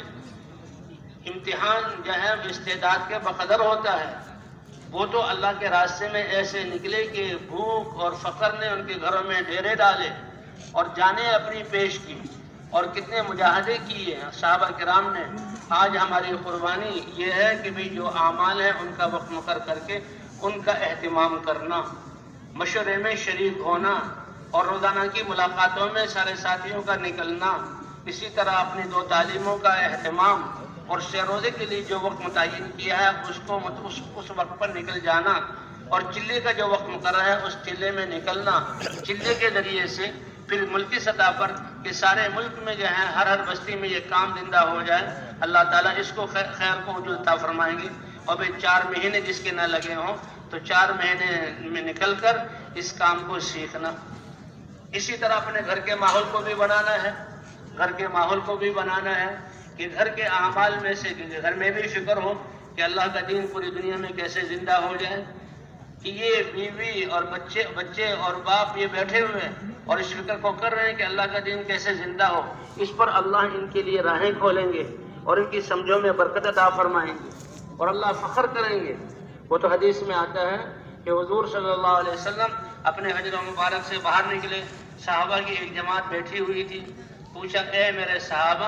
امتحان جو ہے استعداد کے بقدر ہوتا ہے، وہ تو اللہ کے راستے میں ایسے نکلے کہ بھوک اور فقر نے ان کے گھروں میں ڈیرے ڈالے اور جانیں اپنی پیش کی اور کتنے مجاہدے کیے صحابہ کرام نے۔ آج ہماری قربانی یہ ہے کہ بھی جو اعمال ہیں ان کا وقت مقرر کر کے ان کا اہتمام کرنا، مشورے میں شریک ہونا اور روزانہ کی ملاقاتوں میں سارے ساتھیوں کا نکلنا، اسی طرح اپنی 2 تعلیموں کا اہتمام اور سیروزے کے لیے جو وقت متعین کیا ہے اس وقت پر نکل جانا، اور چلے کا جو وقت مقرر ہے اس چلے میں نکلنا۔ چلے کے ذریعے سے پھر ملکی سطح پر کہ سارے ملک میں جو ہے ہر بستی میں یہ کام زندہ ہو جائے، اللہ تعالیٰ اس کو خیر کو وجود عطا فرمائیں گے۔ اور بھئی 4 مہینے جس کے نہ لگے ہوں تو 4 مہینے میں نکل کر اس کام کو سیکھنا۔ اسی طرح اپنے گھر کے ماحول کو بھی بنانا ہے، گھر کے ماحول کو بھی بنانا ہے کہ گھر کے اعمال میں سے گھر میں بھی فکر ہو کہ اللہ کا دین پوری دنیا میں کیسے زندہ ہو جائے، کہ یہ بیوی اور بچے اور باپ یہ بیٹھے ہوئے ہیں اور اس فکر کو کر رہے ہیں کہ اللہ کا دین کیسے زندہ ہو، اس پر اللہ ان کے لیے راہیں کھولیں گے اور ان کی سمجھوں میں برکت عطا فرمائیں گے اور اللہ فخر کریں گے۔ وہ تو حدیث میں آتا ہے کہ حضور صلی اللہ علیہ وسلم اپنے حجر مبارک سے باہر نکلے، صحابہ کی ایک جماعت بیٹھی ہوئی تھی، پوچھا اے میرے صحابہ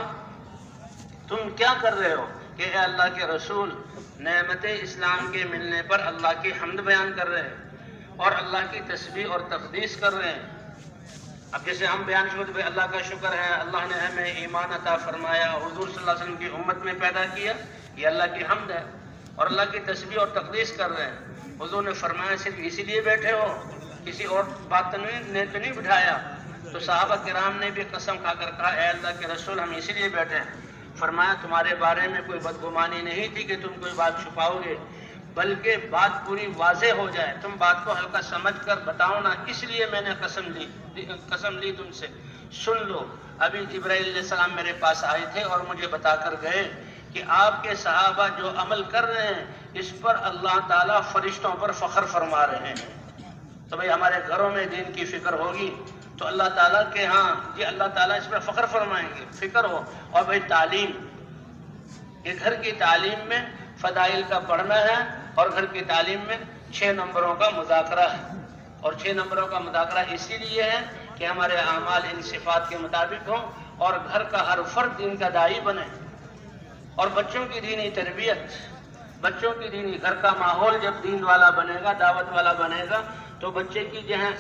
تم کیا کر رہے ہو؟ کہ اے اللہ کے رسول نعمت اسلام کے ملنے پر اللہ کی حمد بیان کر رہے ہیں اور اللہ کی تسبیح اور تقدیس کر رہے ہیں۔ اب جیسے ہم بیان شروع بھائی اللہ کا شکر ہے، اللہ نے ہمیں ایمان عطا فرمایا، حضور صلی اللہ علیہ وسلم کی امت میں پیدا کیا، یہ اللہ کی حمد ہے، اور اللہ کی تسبیح اور تقدیس کر رہے ہیں۔ حضور نے فرمایا صرف اسی لیے بیٹھے ہو، کسی اور بات نے تو نہیں بٹھایا؟ تو صحابہ کرام نے بھی قسم کھا کر کہا اے اللہ کے رسول ہم اسی لیے بیٹھے ہیں۔ فرمایا تمہارے بارے میں کوئی بدگمانی نہیں تھی کہ تم کوئی بات چھپاؤ گے، بلکہ بات پوری واضح ہو جائے، تم بات کو ہلکا سمجھ کر بتاؤ نا، اس لیے میں نے قسم لی تم سے۔ سن لو، ابھی جبرائیل علیہ السلام میرے پاس آئے تھے اور مجھے بتا کر گئے کہ آپ کے صحابہ جو عمل کر رہے ہیں اس پر اللہ تعالیٰ فرشتوں پر فخر فرما رہے ہیں۔ تو بھئی ہمارے گھروں میں دین کی فکر ہوگی تو اللہ تعالیٰ کے ہاں یہ اللہ تعالیٰ اس پر فخر فرمائیں گے، فکر ہو۔ اور بھئی تعلیم، یہ گھر کی تعلیم میں فضائل کا پڑھنا ہے اور گھر کی تعلیم میں 6 نمبروں کا مذاکرہ ہے، اور 6 نمبروں کا مذاکرہ اسی لیے ہے کہ ہمارے اعمال ان صفات کے مطابق ہوں اور گھر کا ہر فرد دین کا داعی بنے، اور بچوں کی دینی تربیت، بچوں کی دینی گھر کا ماحول جب دین والا بنے گا، دعوت والا بنے گا تو بچے کی جو ہے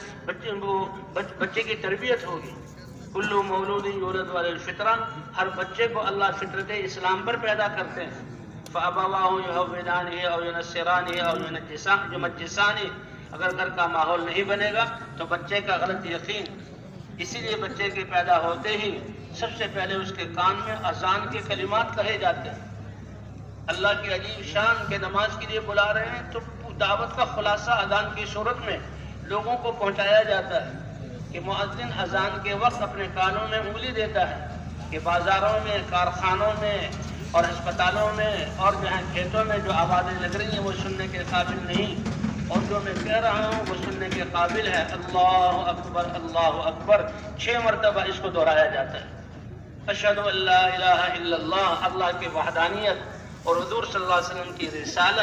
بچے کی تربیت ہوگی۔ کلو مولود یولد علی الفطرہ، ہر بچے کو اللہ فطرت اسلام پر پیدا کرتے ہیں۔ فَأَبَوَاهُ يُهَوِّدَانِهِ أَوْ يُنَصِّرَانِهِ أَوْ يُمَجِّسَانِهِ، اگر گھر کا ماحول نہیں بنے گا تو بچے کا غلط یقین۔ اسی لیے بچے کے پیدا ہوتے ہی سب سے پہلے اس کے کان میں اذان کے کلمات کہے جاتے ہیں، اللہ کی عجیب شان کے نماز کے لیے بلا رہے ہیں تو دعوت کا خلاصہ اذان کی صورت میں لوگوں کو پہنچایا جاتا ہے کہ مؤذن اذان کے وقت اپنے کانوں میں انگلی دیتا ہے کہ بازاروں میں، کارخانوں میں اور ہسپتالوں میں اور جہاں کھیتوں میں جو آوازیں لگ رہی ہیں وہ سننے کے قابل نہیں، اور جو میں کہہ رہا ہوں وہ سننے کے قابل ہے۔ اللہ اکبر، اللہ اکبر 6 مرتبہ اس کو دہرایا جاتا ہے۔ اشہد ان لا الہ الا اللہ، اللہ کی وحدانیت اور حضور صلی اللہ علیہ وسلم کی رسالت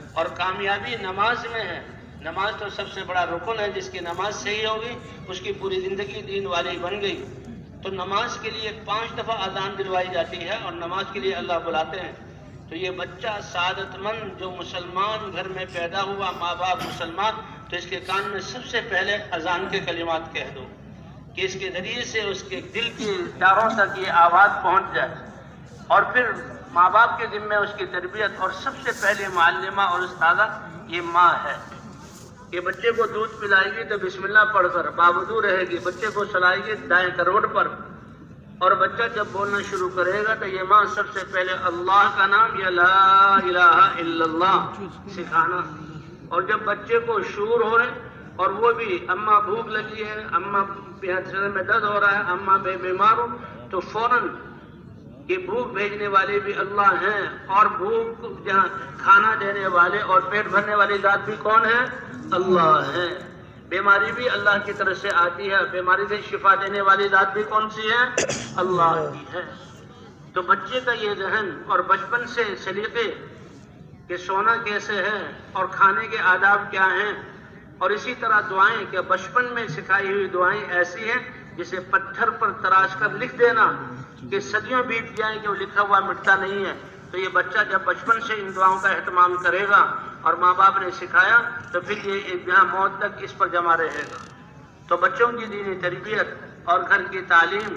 اور کامیابی نماز میں ہے۔ نماز تو سب سے بڑا رکن ہے، جس کی نماز صحیح ہوگی اس کی پوری زندگی دین والی بن گئی۔ تو نماز کے لیے 5 دفعہ اذان دلوائی جاتی ہے اور نماز کے لیے اللہ بلاتے ہیں۔ تو یہ بچہ سعادت مند جو مسلمان گھر میں پیدا ہوا، ماں باپ مسلمان، تو اس کے کان میں سب سے پہلے اذان کے کلمات کہہ دو کہ اس کے ذریعے سے اس کے دل کے داروں تک یہ آواز پہنچ جائے۔ اور پھر ماں باپ کے ذمے اس کی تربیت، اور سب سے پہلے معلمہ اور استاذہ یہ ماں ہے کہ بچے کو دودھ پلائے گی تو بسم اللہ پڑھ کر باوضو رہے گی، بچے کو سلائے گی دائیں کروٹ پر، اور بچہ جب بولنا شروع کرے گا تو یہ ماں سب سے پہلے اللہ کا نام یا لا الہ الا اللہ سکھانا۔ اور جب بچے کو شعور ہو رہے اور وہ بھی اماں بھوک لگی ہے، اماں سر میں درد ہو رہا ہے، اماں بیمار ہو، تو فوراً کہ بھوک بھیجنے والے بھی اللہ ہیں، اور بھوک جہاں کھانا دینے والے اور پیٹ بھرنے والی ذات بھی کون ہے؟ اللہ ہے۔ بیماری بھی اللہ کی طرف سے آتی ہے، بیماری سے شفا دینے والی ذات بھی کون سی ہے؟ اللہ کی ہے۔ تو بچے کا یہ ذہن اور بچپن سے سلیقے کہ سونا کیسے ہے اور کھانے کے آداب کیا ہیں، اور اسی طرح دعائیں کہ بچپن میں سکھائی ہوئی دعائیں ایسی ہیں جسے پتھر پر تراش کر لکھ دینا کہ صدیوں بیت جائیں کہ وہ لکھا ہوا مٹتا نہیں ہے۔ تو یہ بچہ جب بچپن سے ان دعاؤں کا اہتمام کرے گا اور ماں باپ نے سکھایا تو پھر یہ یہاں موت تک اس پر جمع رہے گا۔ تو بچوں کی دینی تربیت اور گھر کی تعلیم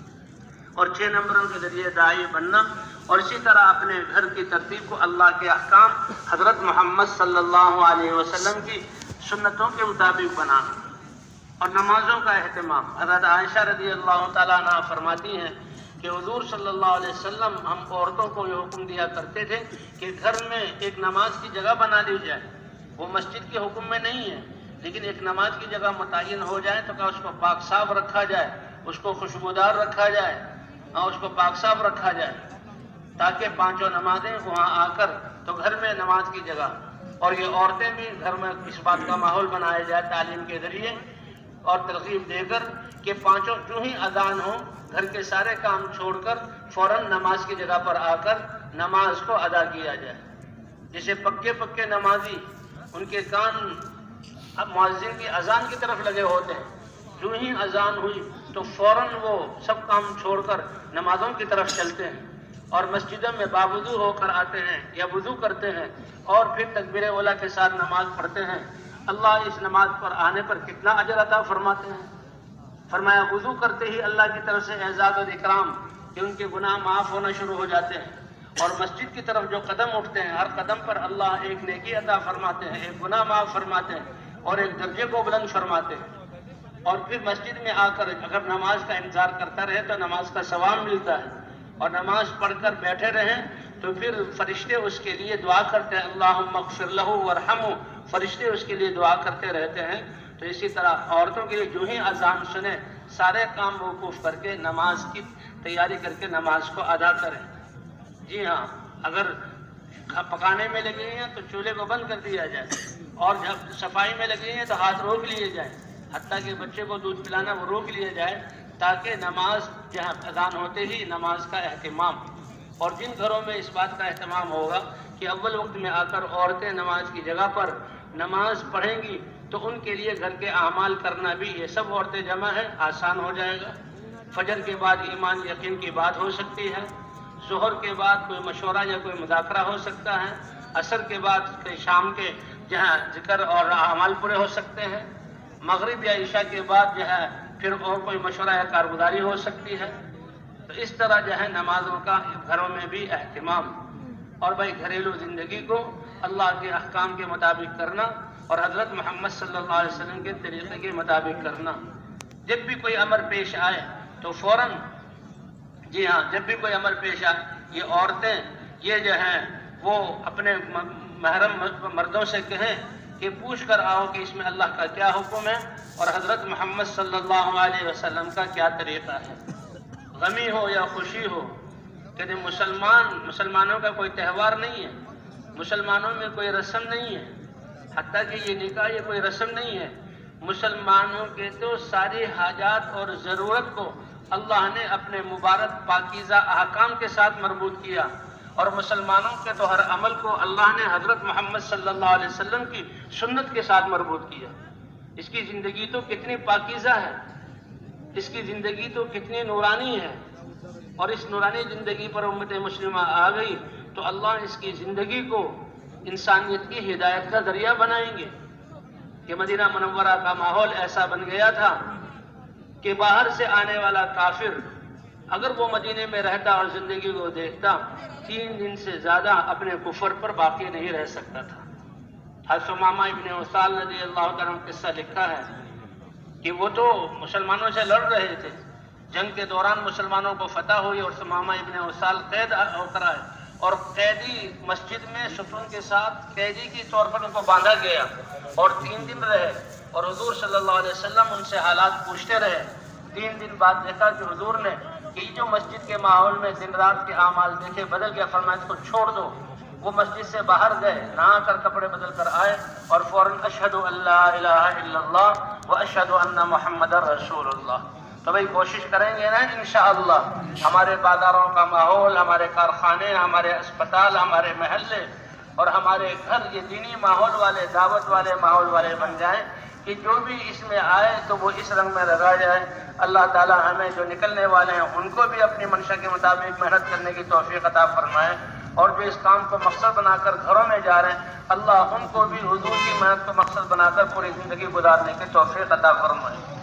اور 6 نمبروں کے ذریعے داعی بننا، اور اسی طرح اپنے گھر کی ترتیب کو اللہ کے احکام حضرت محمد صلی اللہ علیہ وسلم کی سنتوں کے مطابق بنانا، اور نمازوں کا اہتمام۔ حضرت عائشہ رضی اللہ تعالیٰ عنہ فرماتی ہیں کہ حضور صلی اللہ علیہ وسلم ہم عورتوں کو یہ حکم دیا کرتے تھے کہ گھر میں ایک نماز کی جگہ بنا لی جائے۔ وہ مسجد کے حکم میں نہیں ہے، لیکن ایک نماز کی جگہ متعین ہو جائے تو اس کو پاک صاف رکھا جائے، اس کو خوشبودار رکھا جائے، اور اس کو پاک صاف رکھا جائے، تاکہ 5 نمازیں وہاں آ کر تو گھر میں نماز کی جگہ، اور یہ عورتیں بھی گھر میں اس بات کا ماحول بنایا جائے تعلیم کے ذریعے اور ترغیب دے کر کہ 5 جو ہی اذان ہو گھر کے سارے کام چھوڑ کر فوراً نماز کی جگہ پر آ کر نماز کو ادا کیا جائے۔ جسے پکے نمازی ان کے کان اب مؤذن کی اذان کی طرف لگے ہوتے ہیں، جو ہی اذان ہوئی تو فوراً وہ سب کام چھوڑ کر نمازوں کی طرف چلتے ہیں، اور مسجدوں میں باوضو ہو کر آتے ہیں یا وضو کرتے ہیں، اور پھر تکبیر اولیٰ کے ساتھ نماز پڑھتے ہیں۔ اللہ اس نماز پر آنے پر کتنا اجر عطا فرماتے ہیں۔ فرمایا وضو کرتے ہی اللہ کی طرف سے اعزاز اور اکرام کہ ان کے گناہ معاف ہونا شروع ہو جاتے ہیں، اور مسجد کی طرف جو قدم اٹھتے ہیں ہر قدم پر اللہ ایک نیکی عطا فرماتے ہیں، ایک گناہ معاف فرماتے ہیں، اور ایک درجے کو بلند فرماتے ہیں۔ اور پھر مسجد میں آ کر اگر نماز کا انتظار کرتا رہے تو نماز کا ثواب ملتا ہے، اور نماز پڑھ کر بیٹھے رہیں تو پھر فرشتے اس کے لیے دعا کرتے ہیں، اللہم اغفر لہ ورحمہ، فرشتے اس کے لیے دعا کرتے رہتے ہیں۔ تو اسی طرح عورتوں کے لیے جو ہی اذان سنیں سارے کام موقوف کر کے نماز کی تیاری کر کے نماز کو ادا کریں۔ جی ہاں، اگر پکانے میں لگے ہیں تو چولہے کو بند کر دیا جائے، اور جب صفائی میں لگے ہیں تو ہاتھ روک لیے جائیں، حتیٰ کہ بچے کو دودھ پلانا وہ روک لیا جائے، تاکہ نماز جہاں اذان ہوتے ہی نماز کا اہتمام۔ اور جن گھروں میں اس بات کا اہتمام ہوگا کہ اول وقت میں آ کر عورتیں نماز کی جگہ پر نماز پڑھیں گی تو ان کے لیے گھر کے اعمال کرنا بھی، یہ سب عورتیں جمع ہیں، آسان ہو جائے گا۔ فجر کے بعد ایمان یقین کی بات ہو سکتی ہے، ظہر کے بعد کوئی مشورہ یا کوئی مذاکرہ ہو سکتا ہے، عصر کے بعد شام کے جہاں ذکر اور اعمال پورے ہو سکتے ہیں، مغرب یا عشاء کے بعد جو ہے پھر اور کوئی مشورہ یا کارگزاری ہو سکتی ہے۔ تو اس طرح جو ہے نمازوں کا گھروں میں بھی اہتمام، اور بھائی گھریلو زندگی کو اللہ کے احکام کے مطابق کرنا اور حضرت محمد صلی اللہ علیہ وسلم کے طریقے کے مطابق کرنا۔ جب بھی کوئی امر پیش آئے تو فوراً، جی ہاں، جب بھی کوئی امر پیش آئے یہ عورتیں یہ جو ہیں وہ اپنے محرم مردوں سے کہیں کہ پوچھ کر آؤ کہ اس میں اللہ کا کیا حکم ہے اور حضرت محمد صلی اللہ علیہ وسلم کا کیا طریقہ ہے۔ غمی ہو یا خوشی ہو، کہ مسلمانوں کا کوئی تہوار نہیں ہے، مسلمانوں میں کوئی رسم نہیں ہے، حتیٰ کہ یہ نکاح یہ کوئی رسم نہیں ہے۔ مسلمانوں کے تو ساری حاجات اور ضرورت کو اللہ نے اپنے مبارک پاکیزہ احکام کے ساتھ مربوط کیا، اور مسلمانوں کے تو ہر عمل کو اللہ نے حضرت محمد صلی اللہ علیہ وسلم کی سنت کے ساتھ مربوط کیا۔ اس کی زندگی تو کتنی پاکیزہ ہے، اس کی زندگی تو کتنی نورانی ہے، اور اس نورانی زندگی پر امت مسلمہ آ گئی تو اللہ اس کی زندگی کو انسانیت کی ہدایت کا ذریعہ بنائیں گے۔ کہ مدینہ منورہ کا ماحول ایسا بن گیا تھا کہ باہر سے آنے والا کافر اگر وہ مدینے میں رہتا اور زندگی کو دیکھتا 3 دن سے زیادہ اپنے کفر پر باقی نہیں رہ سکتا تھا۔ حضرت ثمامہ ابن اسال رضی اللہ عنہ قصہ لکھا ہے کہ وہ تو مسلمانوں سے لڑ رہے تھے، جنگ کے دوران مسلمانوں کو فتح ہوئی اور ثمامہ ابن اسال قید ہو کر آئے، اور قیدی مسجد میں ستون کے ساتھ قیدی کی طور پر ان کو باندھا گیا اور 3 دن رہے، اور حضور صلی اللہ علیہ وسلم ان سے حالات پوچھتے رہے۔ 3 دن بعد دیکھا کہ حضور نے کہ جو مسجد کے ماحول میں دن رات کے اعمال دیکھے بدل گیا، فرمایا اس کو چھوڑ دو۔ وہ مسجد سے باہر گئے، نہا کر کپڑے بدل کر آئے اور فوراً اشہد ان لا الہ الا اللہ و اشہد ان محمد رسول اللہ۔ تو بھئی کوشش کریں گے نا انشاءاللہ ہمارے بازاروں کا ماحول، ہمارے کارخانے، ہمارے اسپتال، ہمارے محلے اور ہمارے گھر یہ دینی ماحول والے، دعوت والے ماحول والے بن جائیں کہ جو بھی اس میں آئے تو وہ اس رنگ میں لگا جائے۔ اللہ تعالی ہمیں جو نکلنے والے ہیں ان کو بھی اپنی منشا کے مطابق محنت کرنے کی توفیق عطا فرمائے، اور جو اس کام کو مقصد بنا کر گھروں میں جا رہے ہیں اللہ ان کو بھی حضور کی محنت کو مقصد بنا کر پوری زندگی گزارنے کی توفیق عطا فرمائے۔